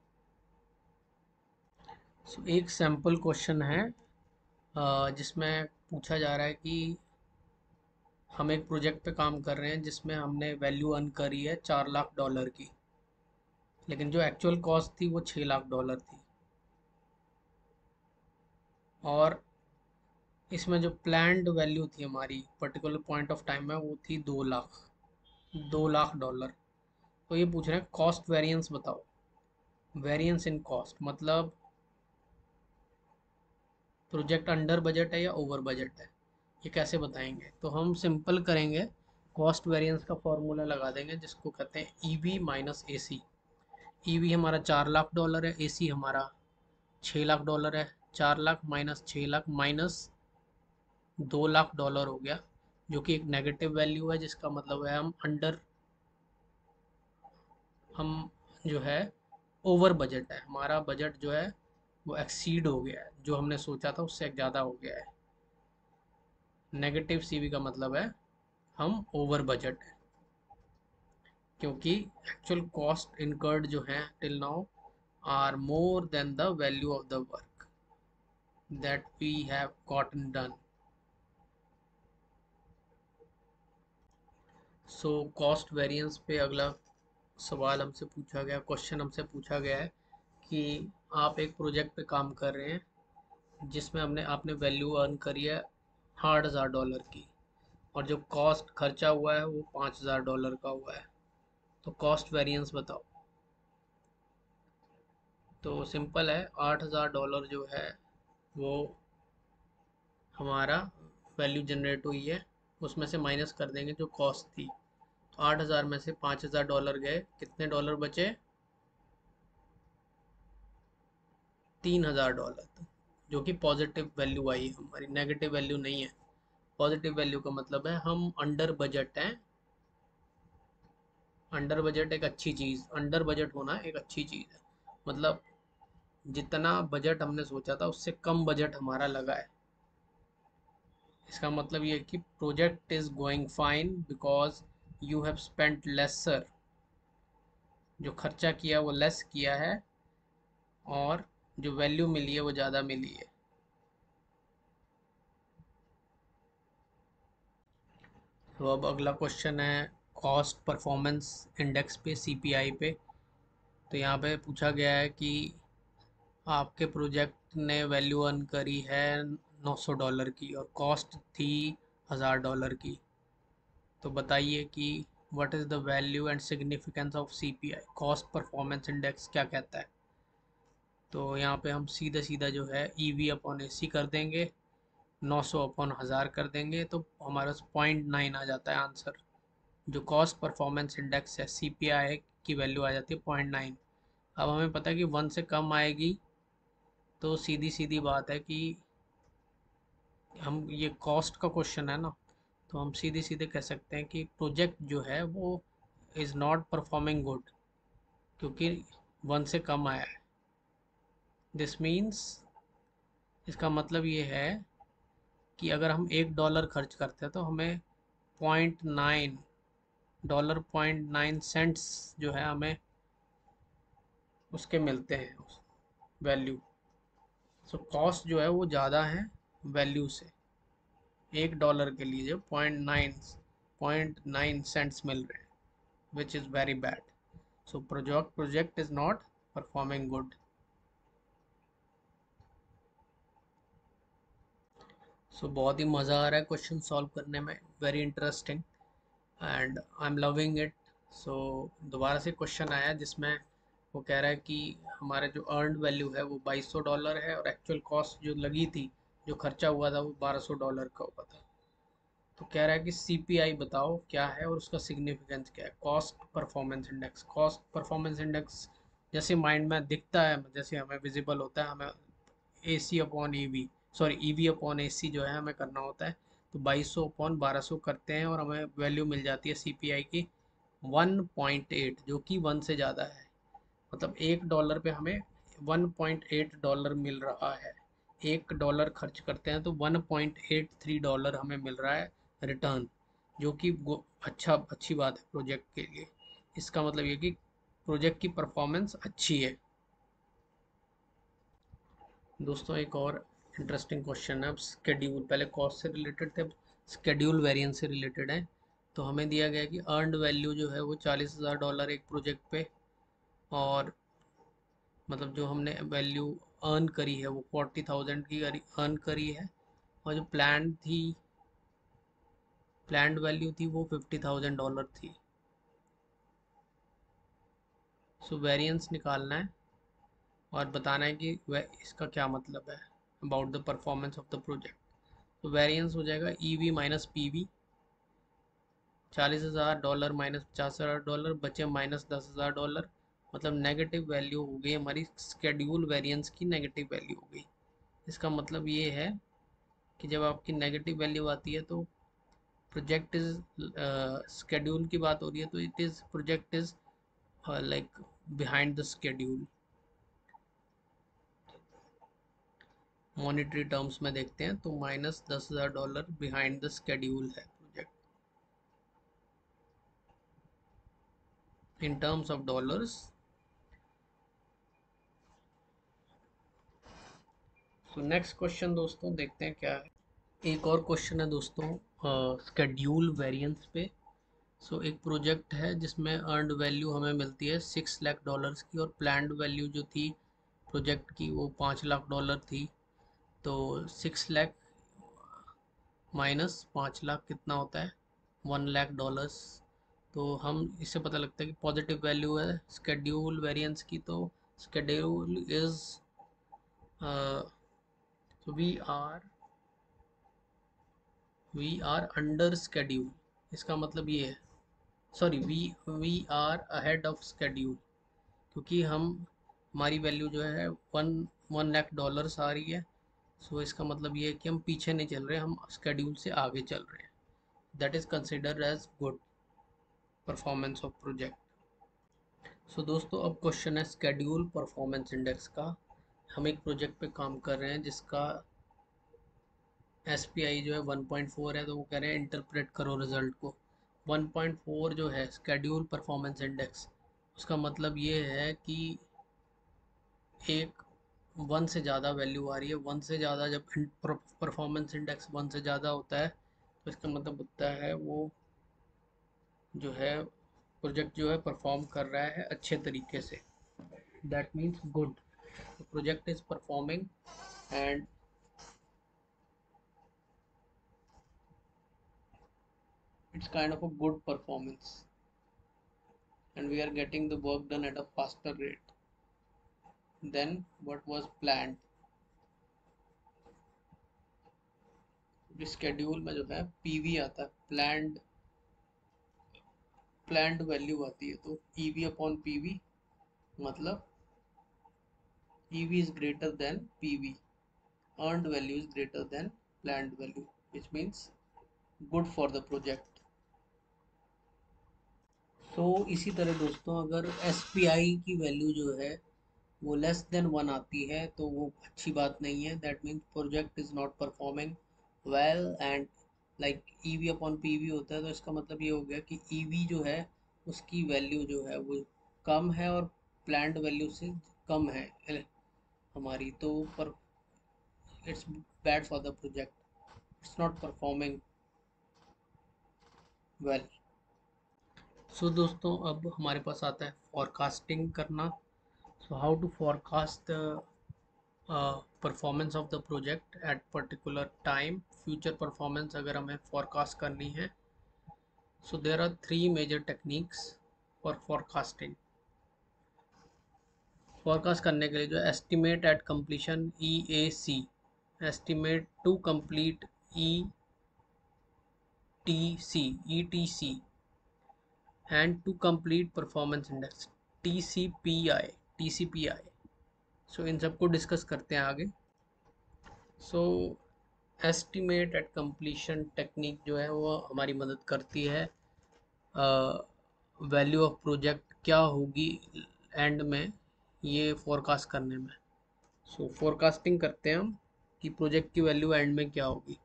सो एक सैम्पल क्वेश्चन है जिसमें पूछा जा रहा है कि हम एक प्रोजेक्ट पे काम कर रहे हैं जिसमें हमने वैल्यू अर्न करी है $4 लाख की, लेकिन जो एक्चुअल कॉस्ट थी वो $6 लाख थी, और इसमें जो प्लान्ड वैल्यू थी हमारी पर्टिकुलर पॉइंट ऑफ टाइम में वो थी $2 लाख। तो ये पूछ रहे हैं कॉस्ट वेरिएंस बताओ। वेरिएंस इन कॉस्ट मतलब प्रोजेक्ट अंडर बजट है या ओवर बजट है, ये कैसे बताएंगे? तो हम सिंपल करेंगे, कॉस्ट वेरिएंस का फॉर्मूला लगा देंगे जिसको कहते हैं ईवी माइनस एसी। ईवी हमारा $4 लाख है, एसी हमारा $6 लाख है। 4 लाख माइनस 6 लाख माइनस $2 लाख हो गया, जो कि एक नेगेटिव वैल्यू है, जिसका मतलब है हम जो है ओवर बजट है, हमारा बजट जो है वो एक्सीड हो गया है, जो हमने सोचा था उससे ज़्यादा हो गया है। नेगेटिव सीवी का मतलब है हम ओवर बजट है, क्योंकि एक्चुअल कॉस्ट इनकर्ड जो है till now are more than the value of the work that we have gotten done. So cost variance पे अगला सवाल हमसे पूछा गया, क्वेश्चन हमसे पूछा गया है कि आप एक प्रोजेक्ट पे काम कर रहे हैं जिसमें आपने वैल्यू अर्न करी है $8,000 की, और जो कॉस्ट खर्चा हुआ है वो $5,000 का हुआ है, तो कॉस्ट वेरिएंस बताओ। तो सिंपल है, $8,000 जो है वो हमारा वैल्यू जनरेट हुई है, उसमें से माइनस कर देंगे जो कॉस्ट थी। तो 8,000 में से $5,000 गए, कितने डॉलर बचे? $3,000, जो कि पॉजिटिव वैल्यू आई है हमारी, नेगेटिव वैल्यू नहीं है। पॉजिटिव वैल्यू का मतलब है हम अंडर बजट हैं। अंडर बजट एक अच्छी चीज़, अंडर बजट होना एक अच्छी चीज़ है, मतलब जितना बजट हमने सोचा था उससे कम बजट हमारा लगा है। इसका मतलब ये है कि project is going fine because you have spent lesser, जो खर्चा किया वो लेस किया है, और जो वैल्यू मिली है वो ज़्यादा मिली है। तो अब अगला क्वेश्चन है कॉस्ट परफॉर्मेंस इंडेक्स पे, सीपीआई पे। तो यहाँ पे पूछा गया है कि आपके प्रोजेक्ट ने वैल्यू अर्न करी है $900 की और कॉस्ट थी $1,000 की। तो बताइए कि what is the value and significance of CPI, cost performance index क्या कहता है। तो यहाँ पे हम सीधा सीधा जो है ईवी अपॉन एसी कर देंगे, 900 अपॉन 1000 कर देंगे, तो हमारे पास 0.9 आ जाता है आंसर। जो कॉस्ट परफॉर्मेंस इंडेक्स है सीपीआई की वैल्यू आ जाती है 0.9। अब हमें पता है कि 1 से कम आएगी, तो सीधी सीधी बात है कि हम, ये कॉस्ट का क्वेश्चन है ना, तो हम सीधे सीधे कह सकते हैं कि प्रोजेक्ट जो है वो इज़ नॉट परफॉर्मिंग गुड, क्योंकि 1 से कम आया है। दिस मीन्स, इसका मतलब ये है कि अगर हम $1 खर्च करते हैं तो हमें $0.9, 0.9 सेंट्स जो है हमें उसके मिलते हैं, उस वैल्यू। सो कॉस्ट जो है वो ज़्यादा है वैल्यू से। $1 के लिए जो 0.9 सेंट्स मिल रहे हैं, which is very bad. So project is not performing good. सो बहुत ही मज़ा आ रहा है क्वेश्चन सॉल्व करने में, very interesting and I am loving it. So दोबारा से क्वेश्चन आया जिसमें वो कह रहा है कि हमारा जो अर्नड वैल्यू है वो $2,200 है, और एक्चुअल कॉस्ट जो लगी थी, जो खर्चा हुआ था, वो $1,200 का हुआ था। तो कह रहा है कि सीपीआई बताओ क्या है और उसका सिग्निफिकेंस क्या है, cost performance index. Cost performance index जैसे माइंड में दिखता है, जैसे हमें विजिबल होता है, हमें A C upon E V, sorry E V upon A C जो है हमें करना होता है। तो 2200 अपॉन 1200 करते हैं और हमें वैल्यू मिल जाती है सीपीआई की 1.8, जो कि 1 से ज़्यादा है। मतलब $1 पे हमें $1.8 मिल रहा है। $1 खर्च करते हैं तो $1.83 हमें मिल रहा है रिटर्न, जो कि अच्छी बात है प्रोजेक्ट के लिए। इसका मतलब ये कि प्रोजेक्ट की परफॉर्मेंस अच्छी है। दोस्तों एक और इंटरेस्टिंग क्वेश्चन है, अब स्केड्यूल, पहले कॉस्ट से रिलेटेड थे, अब स्केड्यूल वेरिएंस से रिलेटेड है। तो हमें दिया गया कि अर्नड वैल्यू जो है वो $40,000 एक प्रोजेक्ट पे, और मतलब जो हमने वैल्यू अर्न करी है वो 40,000 की अर्न करी है, और जो प्लान्ड वैल्यू थी वो $50,000 थी। सो वेरिएंस निकालना है और बताना है कि वह इसका क्या मतलब है about the performance of the project. तो वेरिएंस हो जाएगा E V minus P V, $40,000 minus $50,000 बचे -10,000। मतलब नेगेटिव वैल्यू हो गई हमारी, स्केड्यूल वेरिएंस की नेगेटिव वैल्यू हो गई। इसका मतलब ये है कि जब आपकी नेगेटिव वैल्यू आती है तो प्रोजेक्ट इज, स्केड्यूल की बात हो रही है तो it is, project is like behind the schedule. Monetary terms में देखते हैं तो -10,000 बिहाइंड द स्केड्यूल है project in terms of dollars. So next question दोस्तों देखते हैं क्या है। एक और क्वेश्चन है दोस्तों स्केड्यूल वेरिएंस पे। सो एक प्रोजेक्ट है जिसमें अर्नड वैल्यू हमें मिलती है $6 लाख की, और प्लान्ड वैल्यू जो थी प्रोजेक्ट की वो $5 लाख थी। तो 6 लाख माइनस 5 लाख कितना होता है, $1 लाख। तो हम इससे पता लगता है कि पॉजिटिव वैल्यू है स्केड्यूल वेरिएंस की। तो schedule is we are under schedule. इसका मतलब ये है, sorry, we are ahead of schedule, क्योंकि हम हमारी वैल्यू जो है $1 लाख आ रही है। सो इसका मतलब ये है कि हम पीछे नहीं चल रहे, हम स्केड्यूल से आगे चल रहे हैं। That is considered as good performance of project. So दोस्तों अब क्वेश्चन है स्केड्यूल परफॉर्मेंस इंडेक्स का। हम एक प्रोजेक्ट पे काम कर रहे हैं जिसका SPI जो है 1.4 है, तो वो कह रहे हैं इंटरप्रेट करो रिजल्ट को। 1.4 जो है स्केड्यूल परफॉर्मेंस इंडेक्स, उसका मतलब ये है कि एक 1 से ज़्यादा वैल्यू आ रही है। 1 से ज़्यादा जब परफॉर्मेंस इंडेक्स 1 से ज़्यादा होता है तो इसका मतलब होता है वो जो है प्रोजेक्ट जो है परफॉर्म कर रहा है अच्छे तरीके से। That means good, project is performing and it's kind of a good performance, and we are getting the work done at a faster rate than what was planned। Schedule में जो है PV आता है, प्लान्ड वैल्यू आती है। तो EV upon PV मतलब EV is greater than PV, earned value is greater than planned value, which means good for the project। So इसी तरह दोस्तों अगर SPI की वैल्यू जो है वो लेस देन 1 आती है तो वो अच्छी बात नहीं है। That means project is not performing well. And like EV upon PV होता है, तो इसका मतलब ये हो गया कि EV जो है उसकी वैल्यू जो है वो कम है और प्लान्ड वैल्यू से कम है हमारी, तो पर it's bad for the project, it's not performing well. So दोस्तों अब हमारे पास आता है फॉरकास्टिंग करना। So how to forecast performance of the project at particular time. Future performance अगर हमें फॉरकास्ट करनी है, so there are 3 major techniques for forecasting. Forecast करने के लिए जो estimate at completion EAC, estimate to complete ETC and to complete performance index TCPI। So इन सबको डिस्कस करते हैं आगे। So estimate at completion technique जो है वो हमारी मदद करती है वैल्यू ऑफ प्रोजेक्ट क्या होगी एंड में ये फोरकास्ट करने में। सो फोरकास्टिंग करते हैं हम कि प्रोजेक्ट की वैल्यू एंड में क्या होगी।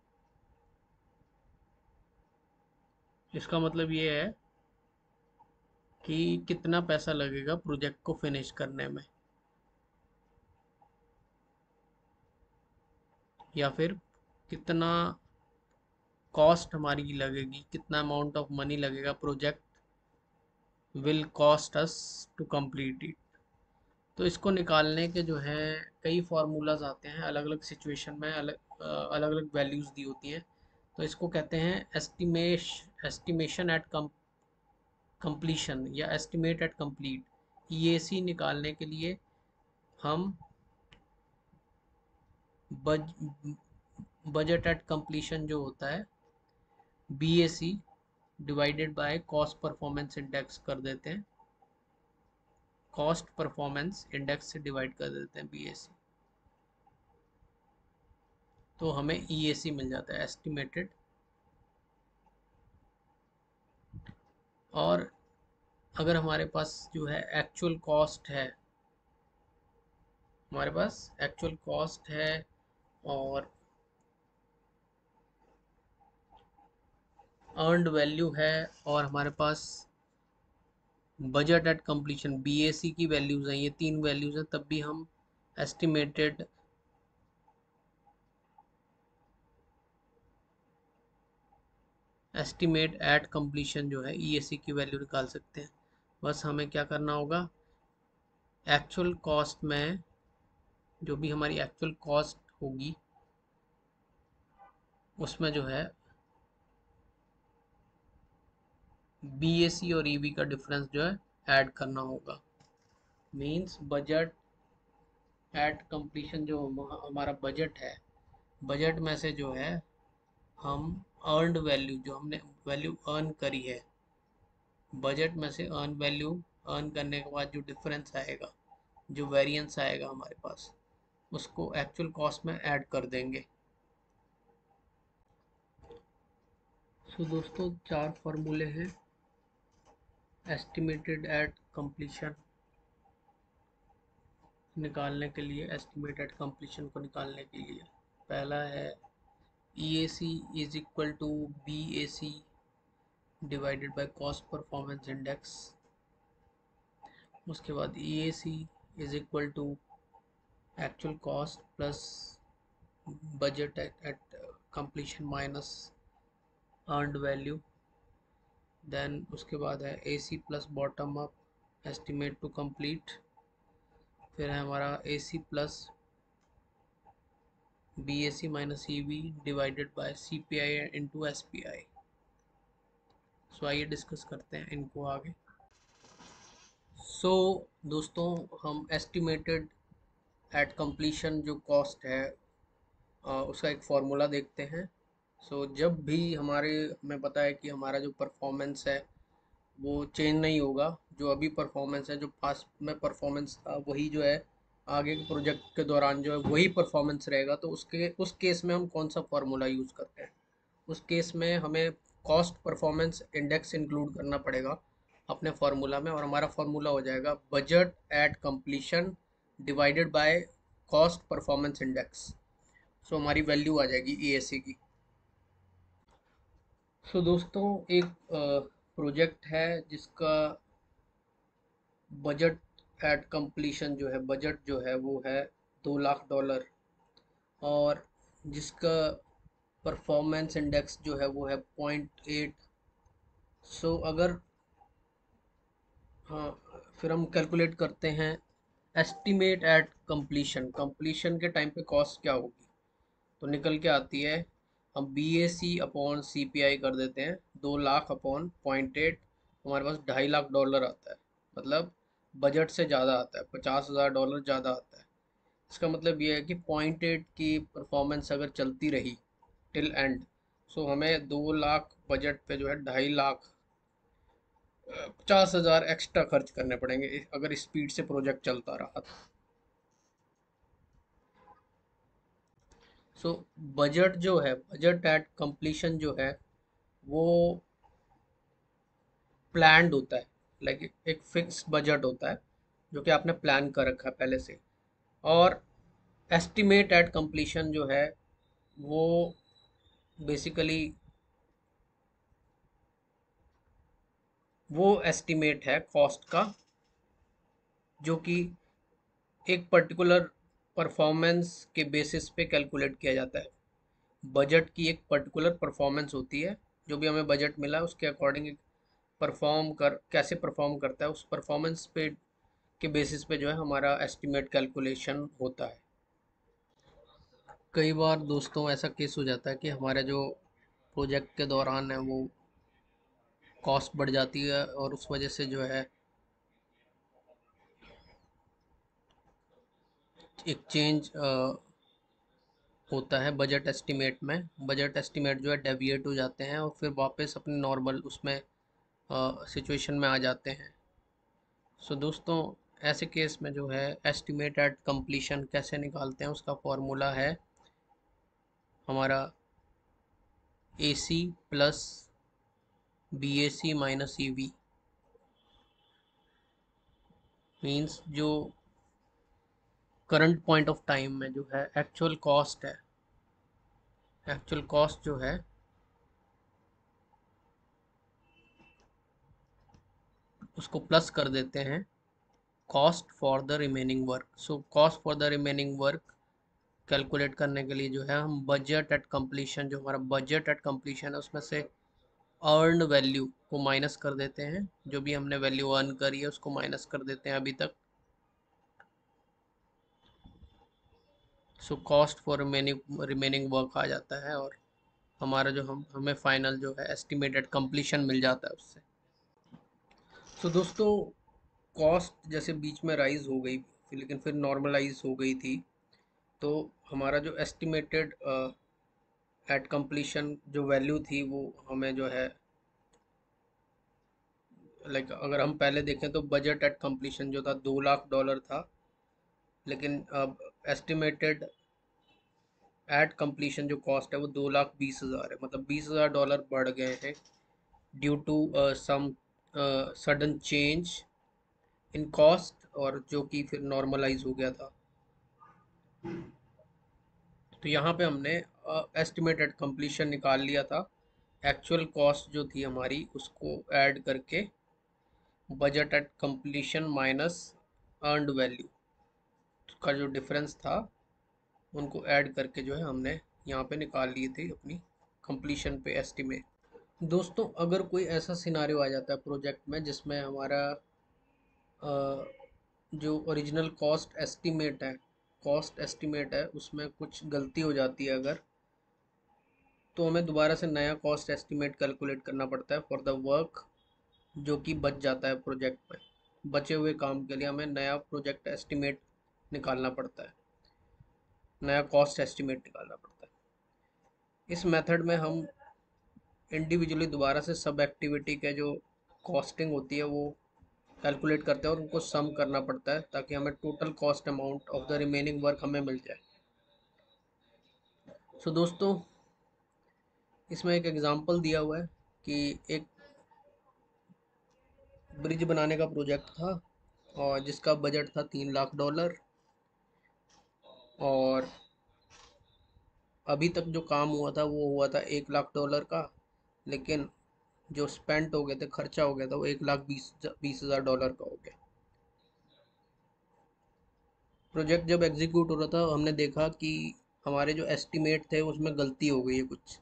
इसका मतलब ये है कि कितना पैसा लगेगा प्रोजेक्ट को फिनिश करने में, या फिर कितना कॉस्ट हमारी लगेगी, कितना अमाउंट ऑफ मनी लगेगा project will cost us to complete it. तो इसको निकालने के जो है कई फार्मूलाज आते हैं, अलग अलग सिचुएशन में अलग अलग वैल्यूज़ दी होती हैं। तो इसको कहते हैं एस्टिमेशन एट कंप्लीशन या एस्टिमेट एट कंप्लीट। EAC निकालने के लिए हम बजट एट कंप्लीशन जो होता है BAC divided by cost performance index कर देते हैं, कॉस्ट परफॉर्मेंस इंडेक्स से डिवाइड कर देते हैं BAC, तो हमें EAC मिल जाता है एस्टिमेटेड। और अगर हमारे पास जो है एक्चुअल कॉस्ट है, हमारे पास एक्चुअल कॉस्ट है और अर्नड वैल्यू है, और हमारे पास बजट एट कंप्लीशन BAC की वैल्यूज़ हैं, ये 3 वैल्यूज़ हैं, तब भी हम एस्टिमेटेड एस्टिमेट एट कंप्लीशन जो है EAC की वैल्यू निकाल सकते हैं। बस हमें क्या करना होगा, एक्चुअल कॉस्ट में जो भी हमारी एक्चुअल कॉस्ट होगी उसमें जो है BAC और EV का डिफरेंस जो है ऐड करना होगा। मींस बजट एट कंप्लीशन जो हमारा बजट है, बजट में से जो है हम अर्नड वैल्यू, जो हमने वैल्यू अर्न करी है, बजट में से अर्न वैल्यू अर्न करने के बाद जो डिफरेंस आएगा, जो वेरिएंस आएगा हमारे पास, उसको एक्चुअल कॉस्ट में ऐड कर देंगे। सो दोस्तों 4 फार्मूले हैं एस्टिमेटेड एट कंप्लीशन निकालने के लिए, एस्टिमेटेड कंप्लीशन को निकालने के लिए। पहला है EAC is equal to BAC divided by cost performance index. उसके बाद EAC is equal to actual cost plus budget at completion minus earned value. Then उसके बाद है AC plus bottom up estimate to complete. फिर है हमारा AC plus BAC minus EV divided by CPI into SPI। So आइए discuss करते हैं इनको आगे। सो दोस्तों हम एस्टिमेटेड एट कंप्लीशन जो कॉस्ट है उसका एक फार्मूला देखते हैं। जब भी हमें पता है कि हमारा जो परफॉर्मेंस है वो चेंज नहीं होगा, जो अभी परफॉर्मेंस है, जो पास्ट में परफॉर्मेंस था वही जो है आगे के प्रोजेक्ट के दौरान जो है वही परफॉर्मेंस रहेगा, तो उस केस में हम कौन सा फार्मूला यूज़ करते हैं? उस केस में हमें कॉस्ट परफॉर्मेंस इंडेक्स इंक्लूड करना पड़ेगा अपने फार्मूला में, और हमारा फार्मूला हो जाएगा budget at completion divided by cost performance index. हमारी वैल्यू आ जाएगी EAC की। दोस्तों एक प्रोजेक्ट है जिसका बजट एट कंप्लीशन जो है, बजट जो है वो है $2 लाख, और जिसका परफॉर्मेंस इंडेक्स जो है वो है 0.8। अगर हाँ, फिर हम कैलकुलेट करते हैं एस्टिमेट एट कंप्लीशन, कंप्लीशन के टाइम पे कॉस्ट क्या होगी, तो निकल के आती है, हम BAC अपॉन CPI कर देते हैं, 2 लाख अपॉन 0.8, हमारे पास $2.5 लाख आता है। मतलब बजट से ज़्यादा आता है, $50,000 ज़्यादा आता है। इसका मतलब ये है कि 0.8 की परफॉर्मेंस अगर चलती रही टिल एंड, हमें 2 लाख बजट पे जो है 2.5 लाख 50,000 एक्स्ट्रा खर्च करने पड़ेंगे अगर स्पीड से प्रोजेक्ट चलता रहा तो। बजट जो है, बजट एट कंप्लीशन जो है वो प्लान्ड होता है, लाइक एक फिक्स बजट होता है जो कि आपने प्लान कर रखा है पहले से। और एस्टिमेट एट कंप्लीशन जो है वो बेसिकली वो एस्टिमेट है कॉस्ट का जो कि एक पर्टिकुलर परफॉर्मेंस के बेसिस पे कैलकुलेट किया जाता है। बजट की एक पर्टिकुलर परफॉर्मेंस होती है, जो भी हमें बजट मिला है उसके अकॉर्डिंग कैसे परफॉर्म करता है, उस परफॉर्मेंस पे के बेसिस पे जो है हमारा एस्टिमेट कैलकुलेशन होता है। कई बार दोस्तों ऐसा केस हो जाता है कि हमारे जो प्रोजेक्ट के दौरान है वो कॉस्ट बढ़ जाती है, और उस वजह से जो है एक चेंज होता है बजट एस्टिमेट में। बजट एस्टिमेट जो है डेविएट हो जाते हैं और फिर वापस अपने नॉर्मल उसमें सिचुएशन में आ जाते हैं। दोस्तों ऐसे केस में जो है एस्टिमेट एट कंप्लीशन कैसे निकालते हैं, उसका फॉर्मूला है हमारा AC plus BAC minus EV। Means जो करंट पॉइंट ऑफ टाइम में जो है एक्चुअल कॉस्ट है एक्चुअल कॉस्ट जो है उसको प्लस कर देते हैं cost for the remaining work. So cost for the remaining work calculate करने के लिए जो है हम बजट एट कंप्लीशन, जो हमारा बजट एट कंप्लीशन है उसमें से अर्न वैल्यू को माइनस कर देते हैं। जो भी हमने वैल्यू अर्न करी है उसको माइनस कर देते हैं अभी तक। So cost for remaining work आ जाता है और हमारा जो हमें फाइनल जो है एस्टिमेटेड कंप्लीशन मिल जाता है उससे। सो दोस्तों, कॉस्ट जैसे बीच में राइज हो गई लेकिन फिर नॉर्मलाइज हो गई थी, तो हमारा जो एस्टिमेटेड एट कंप्लीशन जो वैल्यू थी वो हमें जो है लाइक अगर हम पहले देखें तो बजट एट कंप्लीशन जो था $2 लाख था, लेकिन अब एस्टिमेटेड एट कंप्लीशन जो कॉस्ट है वो 2,20,000 है, मतलब $20,000 बढ़ गए हैं due to some sudden change in cost, और जो कि फिर नॉर्मलाइज हो गया था। तो यहाँ पे हमने एस्टिमेटेड कंप्लीशन निकाल लिया था, एक्चुअल कॉस्ट जो थी हमारी उसको ऐड करके budget at completion minus earned value का जो डिफरेंस था उनको ऐड करके जो है हमने यहाँ पे निकाल लिए थे अपनी कंप्लीशन पे एस्टिमेट। दोस्तों, अगर कोई ऐसा सिनारियो आ जाता है प्रोजेक्ट में जिसमें हमारा जो ओरिजिनल कॉस्ट एस्टिमेट है उसमें कुछ गलती हो जाती है अगर, तो हमें दोबारा से नया कॉस्ट एस्टिमेट कैलकुलेट करना पड़ता है फॉर द वर्क जो कि बच जाता है प्रोजेक्ट में। बचे हुए काम के लिए हमें नया प्रोजेक्ट एस्टिमेट निकालना पड़ता है, नया कॉस्ट एस्टिमेट निकालना पड़ता है। इस मेथड में हम इंडिविजुअली दोबारा से सब एक्टिविटी के जो कॉस्टिंग होती है वो कैलकुलेट करते हैं और उनको सम करना पड़ता है ताकि हमें total cost amount of the remaining work हमें मिल जाए। सो दोस्तों, इसमें एक एग्जांपल दिया हुआ है कि एक ब्रिज बनाने का प्रोजेक्ट था और जिसका बजट था $3 लाख, और अभी तक जो काम हुआ था वो हुआ था $1 लाख का, लेकिन जो स्पेंट हो गए थे, खर्चा हो गया था, वो 1,20,000 का हो गया। प्रोजेक्ट जब एग्जीक्यूट हो रहा था हमने देखा कि हमारे जो एस्टिमेट थे उसमें गलती हो गई है कुछ।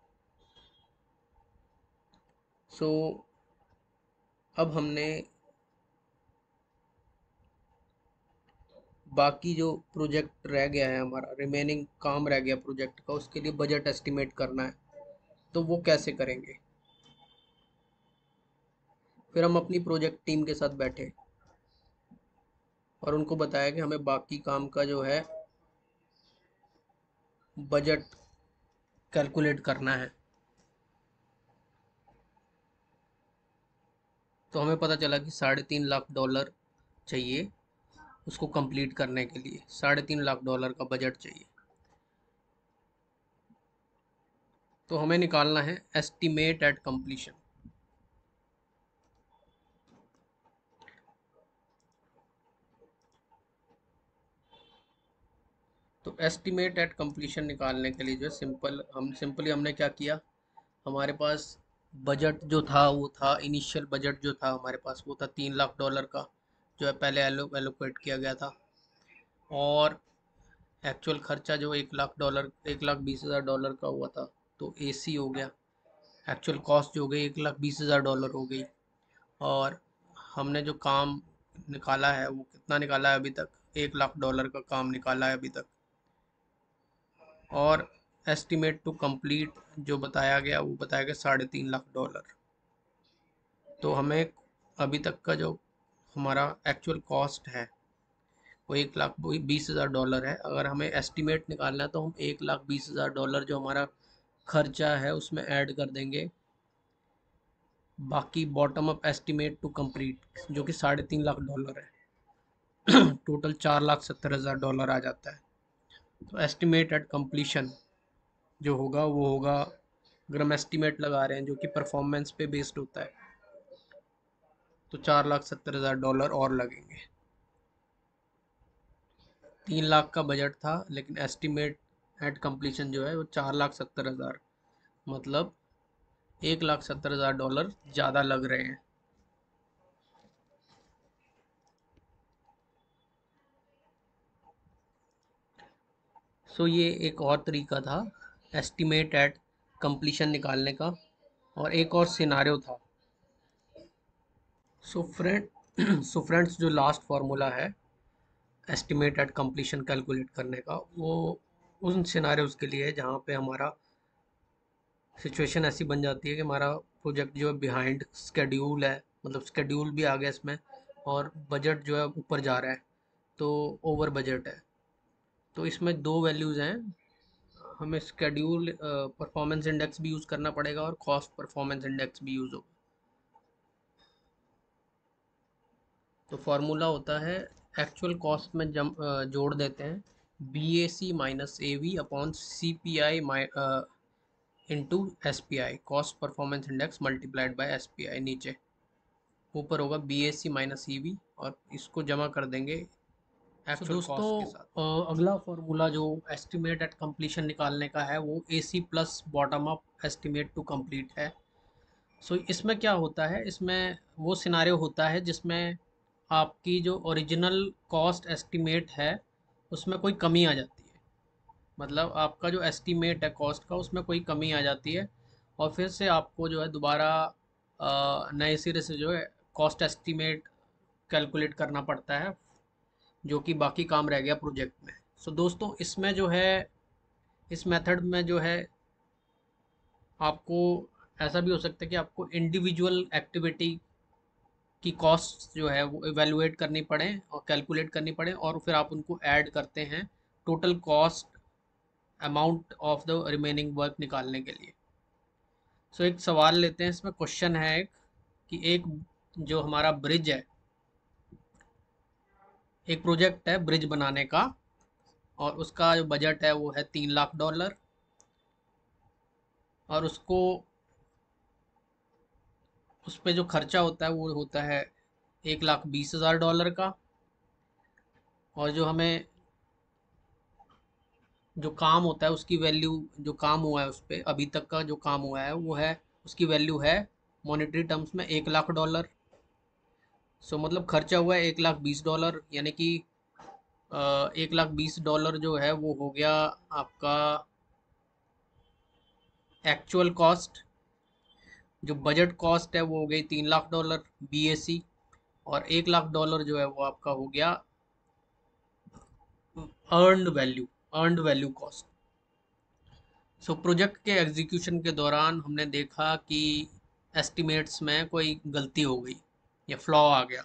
सो अब हमने बाकी जो प्रोजेक्ट रह गया है, हमारा रिमेनिंग काम रह गया प्रोजेक्ट का, उसके लिए बजट एस्टिमेट करना है। तो वो कैसे करेंगे? फिर हम अपनी प्रोजेक्ट टीम के साथ बैठे और उनको बताया कि हमें बाकी काम का जो है बजट कैलकुलेट करना है। तो हमें पता चला कि $3.5 लाख चाहिए उसको कंप्लीट करने के लिए, $3.5 लाख का बजट चाहिए। तो हमें निकालना है एस्टिमेट एट कंप्लीशन। तो एस्टिमेट एट कंप्लीशन निकालने के लिए जो सिंपली हमने क्या किया, हमारे पास बजट जो था वो था, इनिशियल बजट जो था हमारे पास वो था $3 लाख का, जो है पहले एलोकेट किया गया था। और एक्चुअल खर्चा जो $1 लाख, $1,20,000 का हुआ था, तो AC हो गया। एक्चुअल कॉस्ट जो हो गई $1,20,000 हो गई। और हमने जो काम निकाला है वो कितना निकाला है अभी तक, $1 लाख का काम निकाला है अभी तक। और एस्टिमेट टू कंप्लीट जो बताया गया वो बताया गया $3.5 लाख। तो हमें अभी तक का जो हमारा एक्चुअल कॉस्ट है वो $1,20,000 है। अगर हमें एस्टिमेट निकालना है तो हम $1,20,000 जो हमारा खर्चा है उसमें ऐड कर देंगे बाकी bottom up estimate to complete जो कि $3.5 लाख है। टोटल $4,70,000 आ जाता है। तो एस्टिमेट एट कंप्लीशन जो होगा वो होगा, अगर हम एस्टिमेट लगा रहे हैं जो कि परफॉर्मेंस पे बेस्ड होता है, तो $4,70,000 और लगेंगे। 3 लाख का बजट था लेकिन एस्टिमेट एट कंप्लीशन जो है वो 4,70,000, मतलब 1,70,000 डॉलर ज़्यादा लग रहे हैं। सो ये एक और तरीका था एस्टिमेट एट कंप्लीशन निकालने का, और एक और सिनारियो था। सो फ्रेंड्स, जो लास्ट फार्मूला है एस्टिमेट एट कंप्लीशन कैलकुलेट करने का, वो उन सिनारियोज के लिए है जहाँ पे हमारा सिचुएशन ऐसी बन जाती है कि हमारा प्रोजेक्ट जो है बिहाइंड स्केड्यूल है, मतलब स्केड्यूल भी आ गया इसमें, और बजट जो है ऊपर जा रहा है, तो ओवर बजट है। तो इसमें दो वैल्यूज़ हैं, हमें स्केड्यूल परफॉर्मेंस इंडेक्स भी यूज़ करना पड़ेगा और कॉस्ट परफॉर्मेंस इंडेक्स भी यूज़ होगा। तो फार्मूला होता है, एक्चुअल कॉस्ट में जोड़ देते हैं B A C minus E V upon C P I into S P I, cost performance index multiplied by S P I. नीचे ऊपर होगा B A C minus E V, और इसको जमा कर देंगे एक्चुअल कॉस्ट के साथ। अगला फार्मूला जो एस्टिमेट एट कंप्लीशन निकालने का है वो A C plus bottom up estimate to complete है। सो इसमें क्या होता है, इसमें वो सिनारियो होता है जिसमें आपकी जो ओरिजिनल कॉस्ट एस्टिमेट है उसमें कोई कमी आ जाती है, मतलब आपका जो एस्टिमेट है कॉस्ट का उसमें कोई कमी आ जाती है, और फिर से आपको जो है दोबारा नए सिरे से जो है कॉस्ट एस्टिमेट कैलकुलेट करना पड़ता है, जो कि बाकी काम रह गया प्रोजेक्ट में। सो दोस्तों, इसमें जो है इस मेथड में जो है आपको ऐसा भी हो सकता है कि आपको इंडिविजुअल एक्टिविटी की कॉस्ट जो है वो इवेलुएट करनी पड़े और कैलकुलेट करनी पड़े, और फिर आप उनको ऐड करते हैं total cost amount of the remaining work निकालने के लिए। सो एक सवाल लेते हैं, इसमें क्वेश्चन है एक कि एक जो हमारा ब्रिज है, एक प्रोजेक्ट है ब्रिज बनाने का, और उसका जो बजट है वो है $3 लाख, और उसको उस पर जो खर्चा होता है वो होता है $1,20,000 का, और जो हमें जो काम होता है उसकी वैल्यू, जो काम हुआ है उस पर अभी तक का जो काम हुआ है वो है, उसकी वैल्यू है मॉनेटरी टर्म्स में $1,00,000। सो मतलब खर्चा हुआ है $1,20,000, यानी कि $1,20,000 जो है वो हो गया आपका एक्चुअल कॉस्ट। जो बजट कॉस्ट है वो हो गई $3,00,000 BAC, और $1,00,000 जो है वो आपका हो गया earned value cost. So project के एग्जीक्यूशन के दौरान हमने देखा कि एस्टिमेट्स में कोई गलती हो गई या फ्लॉ आ गया,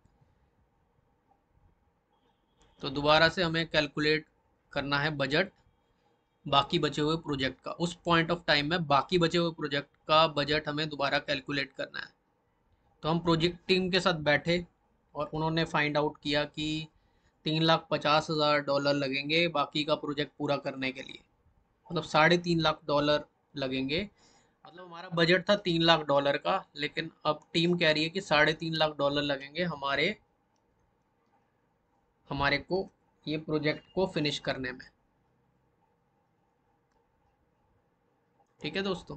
तो दोबारा से हमें कैलकुलेट करना है बजट बाकी बचे हुए प्रोजेक्ट का। उस पॉइंट ऑफ टाइम में बाकी बचे हुए प्रोजेक्ट का बजट हमें दोबारा कैलकुलेट करना है। तो हम प्रोजेक्ट टीम के साथ बैठे और उन्होंने फाइंड आउट किया कि $3,50,000 लगेंगे बाकी का प्रोजेक्ट पूरा करने के लिए, मतलब $3.5 लाख लगेंगे। मतलब हमारा बजट था $3 लाख का, लेकिन अब टीम कह रही है कि $3.5 लाख लगेंगे हमारे हमारे को ये प्रोजेक्ट को फिनिश करने में। ठीक है दोस्तों।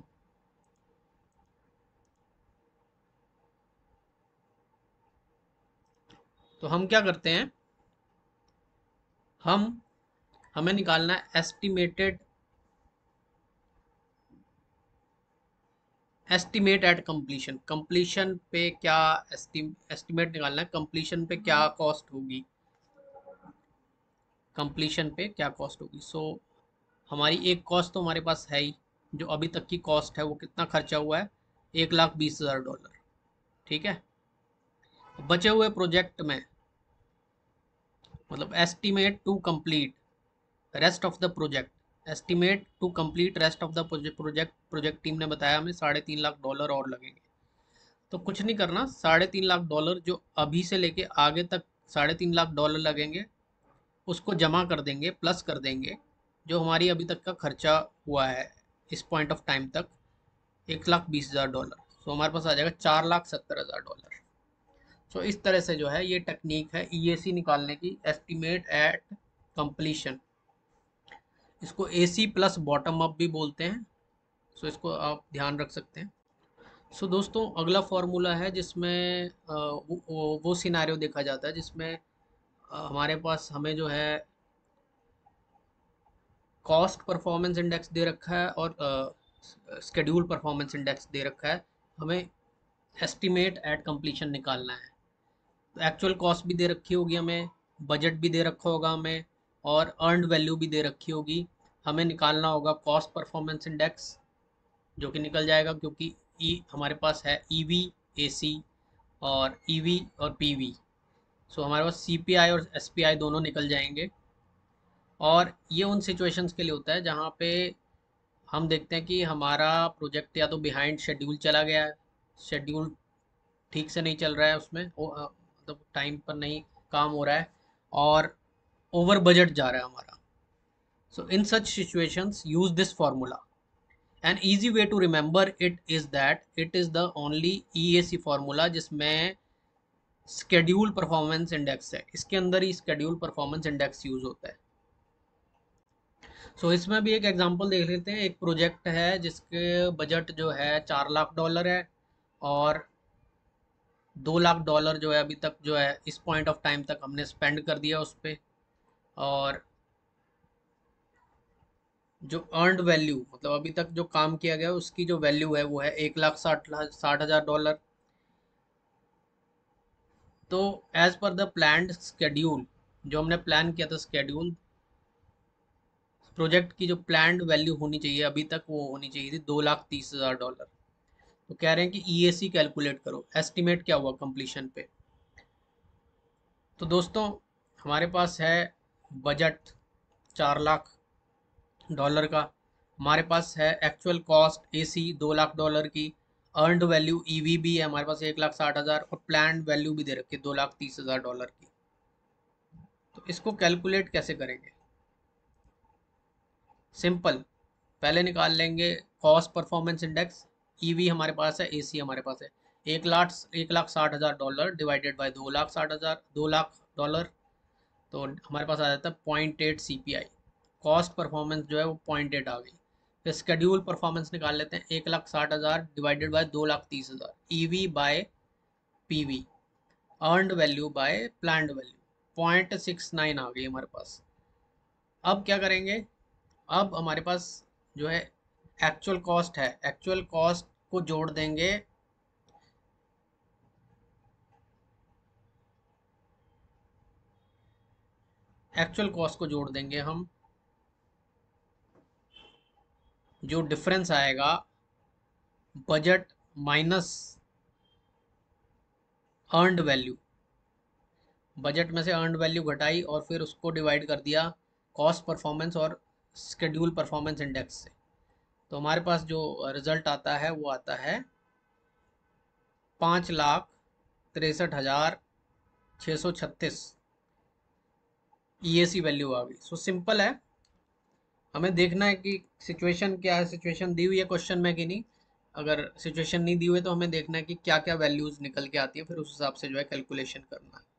तो हम क्या करते हैं, हमें निकालना है एस्टिमेट एट कंप्लीशन। कंप्लीशन पे क्या एस्टिमेट निकालना है, कंप्लीशन पे क्या कॉस्ट होगी, कंप्लीशन पे क्या कॉस्ट होगी। सो हमारी एक कॉस्ट तो हमारे पास है ही, जो अभी तक की कॉस्ट है वो कितना खर्चा हुआ है, $1,20,000। ठीक है, बचे हुए प्रोजेक्ट में, मतलब estimate to complete rest of the project, estimate to complete rest of the project team ने बताया हमें $3.5 लाख और लगेंगे। तो कुछ नहीं करना, $3.5 लाख जो अभी से लेके आगे तक $3.5 लाख लगेंगे उसको जमा कर देंगे, प्लस कर देंगे जो हमारी अभी तक का खर्चा हुआ है इस पॉइंट ऑफ टाइम तक, $1,20,000। सो हमारे पास आ जाएगा $4,70,000। सो इस तरह से जो है ये टेक्निक है ईएसी निकालने की, एस्टिमेट एट कंप्लीशन। इसको AC प्लस बॉटम अप भी बोलते हैं। सो इसको आप ध्यान रख सकते हैं। सो दोस्तों, अगला फॉर्मूला है जिसमें वो सिनारियो देखा जाता है जिसमें हमारे पास हमें जो है कॉस्ट परफॉर्मेंस इंडेक्स दे रखा है और स्केड्यूल परफॉर्मेंस इंडेक्स दे रखा है। हमें एस्टिमेट एट कंप्लीशन निकालना है। तो एक्चुअल कॉस्ट भी दे रखी होगी हमें, बजट भी दे रखा होगा हमें, और अर्नड वैल्यू भी दे रखी होगी। हमें निकालना होगा कॉस्ट परफॉर्मेंस इंडेक्स, जो कि निकल जाएगा क्योंकि हमारे पास है ईवी, एसी और ईवी और पीवी। सो हमारे पास सीपीआई और एसपीआई दोनों निकल जाएंगे। और ये उन सिचुएशंस के लिए होता है जहाँ पे हम देखते हैं कि हमारा प्रोजेक्ट या तो बिहाइंड शेड्यूल चला गया है, शेड्यूल ठीक से नहीं चल रहा है, उसमें मतलब टाइम पर नहीं काम हो रहा है, और ओवर बजट जा रहा है हमारा। So in such situations use this formula. An easy way to remember it is that it is the only EAC formula जिसमें स्केड्यूल परफॉर्मेंस इंडेक्स है। इसके अंदर ही स्केड्यूल परफॉर्मेंस इंडेक्स यूज होता है। इसमें भी एक एग्जांपल देख लेते हैं। एक प्रोजेक्ट है जिसके बजट जो है $4 लाख है, और $2 लाख जो है अभी तक जो है इस पॉइंट ऑफ टाइम तक हमने स्पेंड कर दिया उस पर। और जो अर्नड वैल्यू, मतलब अभी तक जो काम किया गया उसकी जो वैल्यू है वो है $1,60,000। तो as per the planned schedule, जो हमने प्लान किया था स्केड्यूल, प्रोजेक्ट की जो प्लान्ड वैल्यू होनी चाहिए अभी तक वो होनी चाहिए थी $2,30,000। तो कह रहे हैं कि EAC कैलकुलेट करो, एस्टिमेट क्या हुआ कंप्लीशन पे। तो दोस्तों, हमारे पास है बजट $4 लाख का, हमारे पास है एक्चुअल कॉस्ट AC $2 लाख की, अर्नड वैल्यू EV भी है हमारे पास 1,60,000, और प्लान्ड वैल्यू भी दे रखी है $2,30,000 की। तो इसको कैलकुलेट कैसे करेंगे? सिंपल, पहले निकाल लेंगे कॉस्ट परफॉर्मेंस इंडेक्स। EV हमारे पास है, AC हमारे पास है। 1,60,000 डिवाइडेड बाई 2,60,000, $2 लाख। तो हमारे पास आ जाता है 0.8 CPI। कॉस्ट परफॉर्मेंस जो है वो 0.8 आ गई। फिर स्केड्यूल परफॉर्मेंस निकाल लेते हैं, 1,60,000 divided by 2,30,000, EV by PV, earned value by planned value, 0.69 आ गई हमारे पास। अब क्या करेंगे? अब हमारे पास जो है एक्चुअल कॉस्ट है, एक्चुअल कॉस्ट को जोड़ देंगे एक्चुअल कॉस्ट को जोड़ देंगे हम, जो डिफरेंस आएगा budget minus earned value. Budget में से अर्नड वैल्यू घटाई और फिर उसको डिवाइड कर दिया कॉस्ट परफॉर्मेंस और स्केड्यूल परफॉर्मेंस इंडेक्स से। तो हमारे पास जो रिजल्ट आता है वो आता है 5,63,636 EAC वैल्यू आ गई। सिंपल है, हमें देखना है कि सिचुएशन क्या है, सिचुएशन दी हुई है क्वेश्चन में कि नहीं। अगर सिचुएशन नहीं दी हुई है तो हमें देखना है कि क्या क्या वैल्यूज निकल के आती है, फिर उस हिसाब से जो है कैलकुलेशन करना है।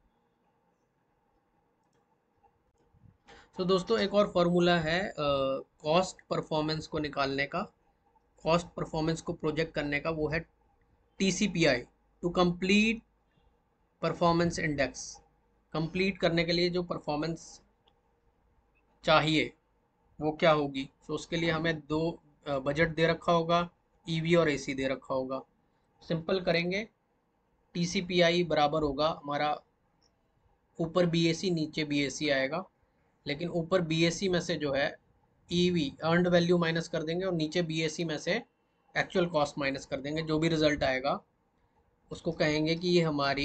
दोस्तों, एक और फॉर्मूला है कॉस्ट परफॉर्मेंस को निकालने का, कॉस्ट परफॉर्मेंस को प्रोजेक्ट करने का, वो है TCPI, to complete performance index. Complete करने के लिए जो परफॉर्मेंस चाहिए वो क्या होगी? उसके लिए हमें दो बजट दे रखा होगा, EV और AC दे रखा होगा। सिंपल करेंगे, TCPI बराबर होगा हमारा, ऊपर BAC नीचे BAC आएगा, लेकिन ऊपर BAC में से जो है EV अर्नड वैल्यू माइनस कर देंगे, और नीचे BAC में से एक्चुअल कॉस्ट माइनस कर देंगे। जो भी रिजल्ट आएगा उसको कहेंगे कि ये हमारी,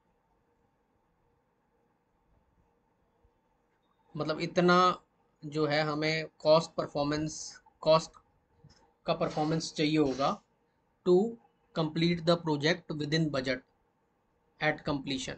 मतलब इतना जो है हमें कॉस्ट का परफॉर्मेंस चाहिए होगा to complete the project within budget at completion.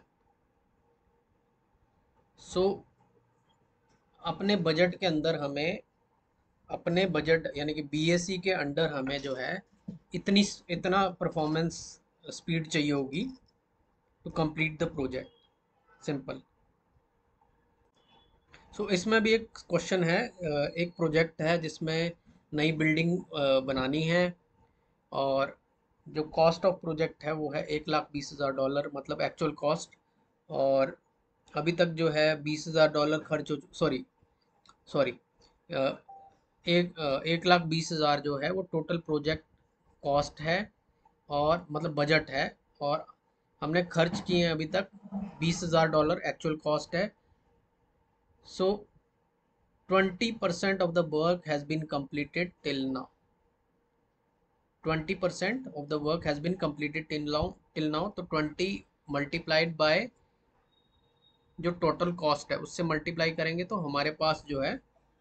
So अपने बजट के अंदर हमें, अपने बजट यानी कि BAC के अंडर हमें जो है इतना परफॉर्मेंस स्पीड चाहिए होगी to complete the project. Simple. इसमें भी एक क्वेश्चन है, एक प्रोजेक्ट है जिसमें नई बिल्डिंग बनानी है, और जो कॉस्ट ऑफ प्रोजेक्ट है वो है 1,20,000 डॉलर, मतलब एक्चुअल कॉस्ट। और अभी तक जो है $20,000 खर्च हो, सॉरी सॉरी, एक लाख 20,000 जो है वो टोटल प्रोजेक्ट कॉस्ट है, और मतलब बजट है, और हमने खर्च किए हैं अभी तक $20,000 एक्चुअल कॉस्ट है। सो 20% of the work has been completed till now. 20% of the work has been completed till now, तो 20 मल्टीप्लाइड बाय जो टोटल कॉस्ट है उससे मल्टीप्लाई करेंगे तो हमारे पास जो है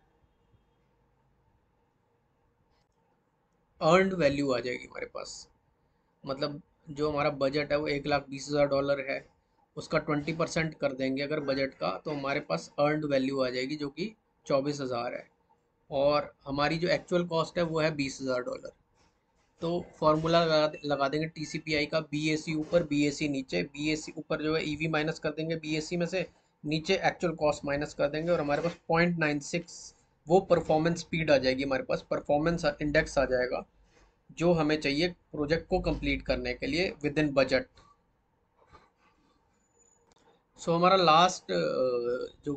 अर्नड वैल्यू आ जाएगी हमारे पास। मतलब जो हमारा बजट है वो 1,20,000 डॉलर है, उसका 20% कर देंगे अगर बजट का, तो हमारे पास अर्नड वैल्यू आ जाएगी जो कि 24,000 है, और हमारी जो एक्चुअल कॉस्ट है वो है $20,000। तो फॉर्मूला लगा देंगे TCPI का, BAC ऊपर BAC नीचे, BAC ऊपर जो है EV माइनस कर देंगे BAC में से, नीचे एक्चुअल कॉस्ट माइनस कर देंगे, और हमारे पास 0.96 वो परफॉर्मेंस स्पीड आ जाएगी, हमारे पास परफॉर्मेंस इंडेक्स आ जाएगा जो हमें चाहिए प्रोजेक्ट को कंप्लीट करने के लिए विद इन बजट। हमारा लास्ट जो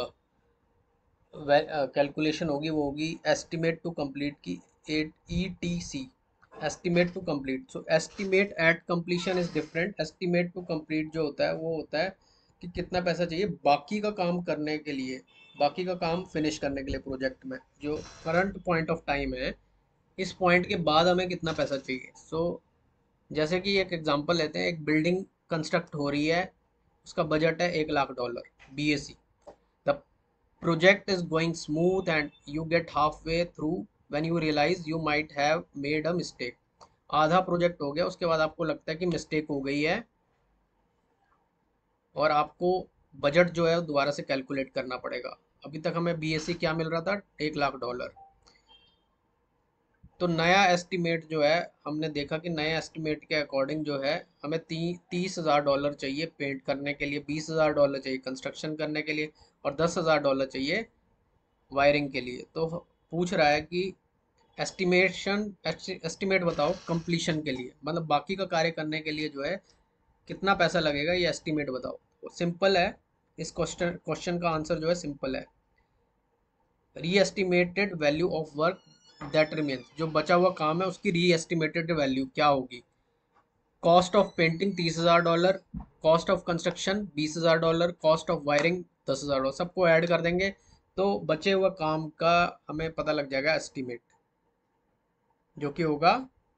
कैलकुलेशन होगी वो होगी एस्टिमेट टू कंप्लीट की, ETC, estimate to complete. Estimate at completion is different. Estimate to complete जो होता है वो होता है कि कितना पैसा चाहिए बाकी का काम करने के लिए, बाकी का काम फिनिश करने के लिए प्रोजेक्ट में, जो करंट पॉइंट ऑफ टाइम है इस पॉइंट के बाद हमें कितना पैसा चाहिए। जैसे कि एक एग्जांपल लेते हैं, एक बिल्डिंग कंस्ट्रक्ट हो रही है, उसका बजट है $1,00,000 BAC। The project is going smooth and you get halfway through when you realize you might have made a mistake। आधा प्रोजेक्ट हो गया, उसके बाद आपको लगता है कि मिस्टेक हो गई है, और आपको बजट जो है दोबारा से कैलकुलेट करना पड़ेगा। अभी तक हमें BAC क्या मिल रहा था, $1,00,000। तो नया एस्टिमेट जो है, हमने देखा कि नए एस्टिमेट के अकॉर्डिंग जो है हमें $30,000 चाहिए पेंट करने के लिए, $20,000 चाहिए कंस्ट्रक्शन करने के लिए, और $10,000 चाहिए वायरिंग के लिए। तो पूछ रहा है कि एस्टिमेट बताओ कंप्लीशन के लिए, मतलब बाकी का कार्य करने के लिए जो है कितना पैसा लगेगा, ये एस्टिमेट बताओ। तो सिंपल है, इस क्वेश्चन का आंसर जो है सिंपल है, reestimated value of work that remains, जो बचा हुआ काम है उसकी री एस्टिमेटेड वैल्यू क्या होगी। Cost of painting $30,000, cost of construction $20,000, cost of wiring $10,000, सबको ऐड कर देंगे तो बचे हुए काम का हमें पता लग जाएगा एस्टिमेट, जो कि होगा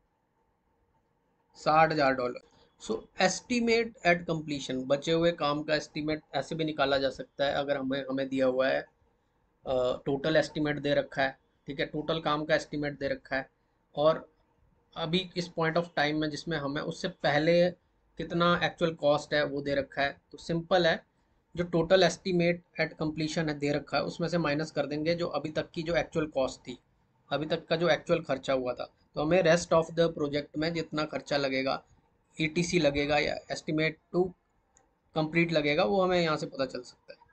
$60,000। एस्टिमेट एट कंप्लीशन, बचे हुए काम का एस्टिमेट ऐसे भी निकाला जा सकता है, अगर हमें हमें दिया हुआ है टोटल एस्टिमेट दे रखा है, ठीक है, टोटल काम का एस्टिमेट दे रखा है, और अभी इस पॉइंट ऑफ टाइम में जिसमें हमें उससे पहले कितना एक्चुअल कॉस्ट है वो दे रखा है, तो सिंपल है, जो टोटल एस्टिमेट एट कंप्लीशन है दे रखा है उसमें से माइनस कर देंगे जो अभी तक की जो एक्चुअल कॉस्ट थी, अभी तक का जो एक्चुअल खर्चा हुआ था, तो हमें रेस्ट ऑफ द प्रोजेक्ट में जितना खर्चा लगेगा, ETC लगेगा या एस्टिमेट टू कंप्लीट लगेगा, वो हमें यहाँ से पता चल सकता है।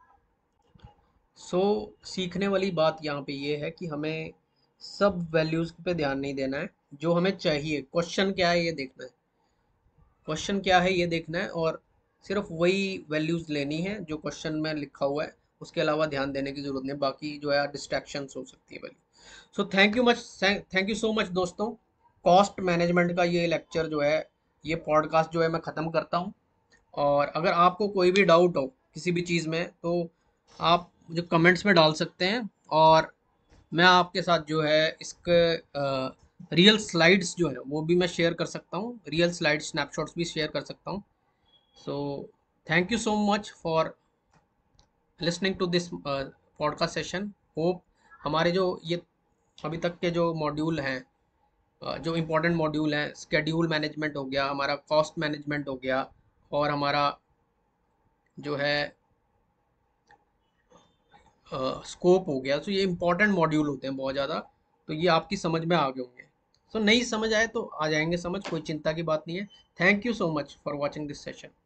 सीखने वाली बात यहाँ पे ये है कि हमें सब वैल्यूज़ पे ध्यान नहीं देना है, जो हमें चाहिए क्वेश्चन क्या है ये देखना है, क्वेश्चन क्या है ये देखना है, और सिर्फ वही वैल्यूज़ लेनी है जो क्वेश्चन में लिखा हुआ है, उसके अलावा ध्यान देने की ज़रूरत नहीं, बाकी जो है डिस्ट्रैक्शंस हो सकती है value. Thank you so much दोस्तों। कॉस्ट मैनेजमेंट का ये लेक्चर जो है, ये पॉडकास्ट जो है मैं ख़त्म करता हूँ, और अगर आपको कोई भी डाउट हो किसी भी चीज़ में तो आप मुझे कमेंट्स में डाल सकते हैं, और मैं आपके साथ जो है इसके रियल स्लाइड्स जो है वो भी मैं शेयर कर सकता हूँ, रियल स्लाइड स्नैपशॉट्स भी शेयर कर सकता हूँ। So thank you so much for listening to this podcast session. Hope हमारे जो ये अभी तक के जो मॉड्यूल हैं, जो इम्पोर्टेंट मॉड्यूल हैं, स्केड्यूल मैनेजमेंट हो गया, हमारा कॉस्ट मैनेजमेंट हो गया, और हमारा जो है स्कोप हो गया, तो ये इंपॉर्टेंट मॉड्यूल होते हैं बहुत ज़्यादा, तो ये आपकी समझ में आ गए होंगे। नहीं समझ आए तो आ जाएंगे समझ, कोई चिंता की बात नहीं है। Thank you so much for watching this session.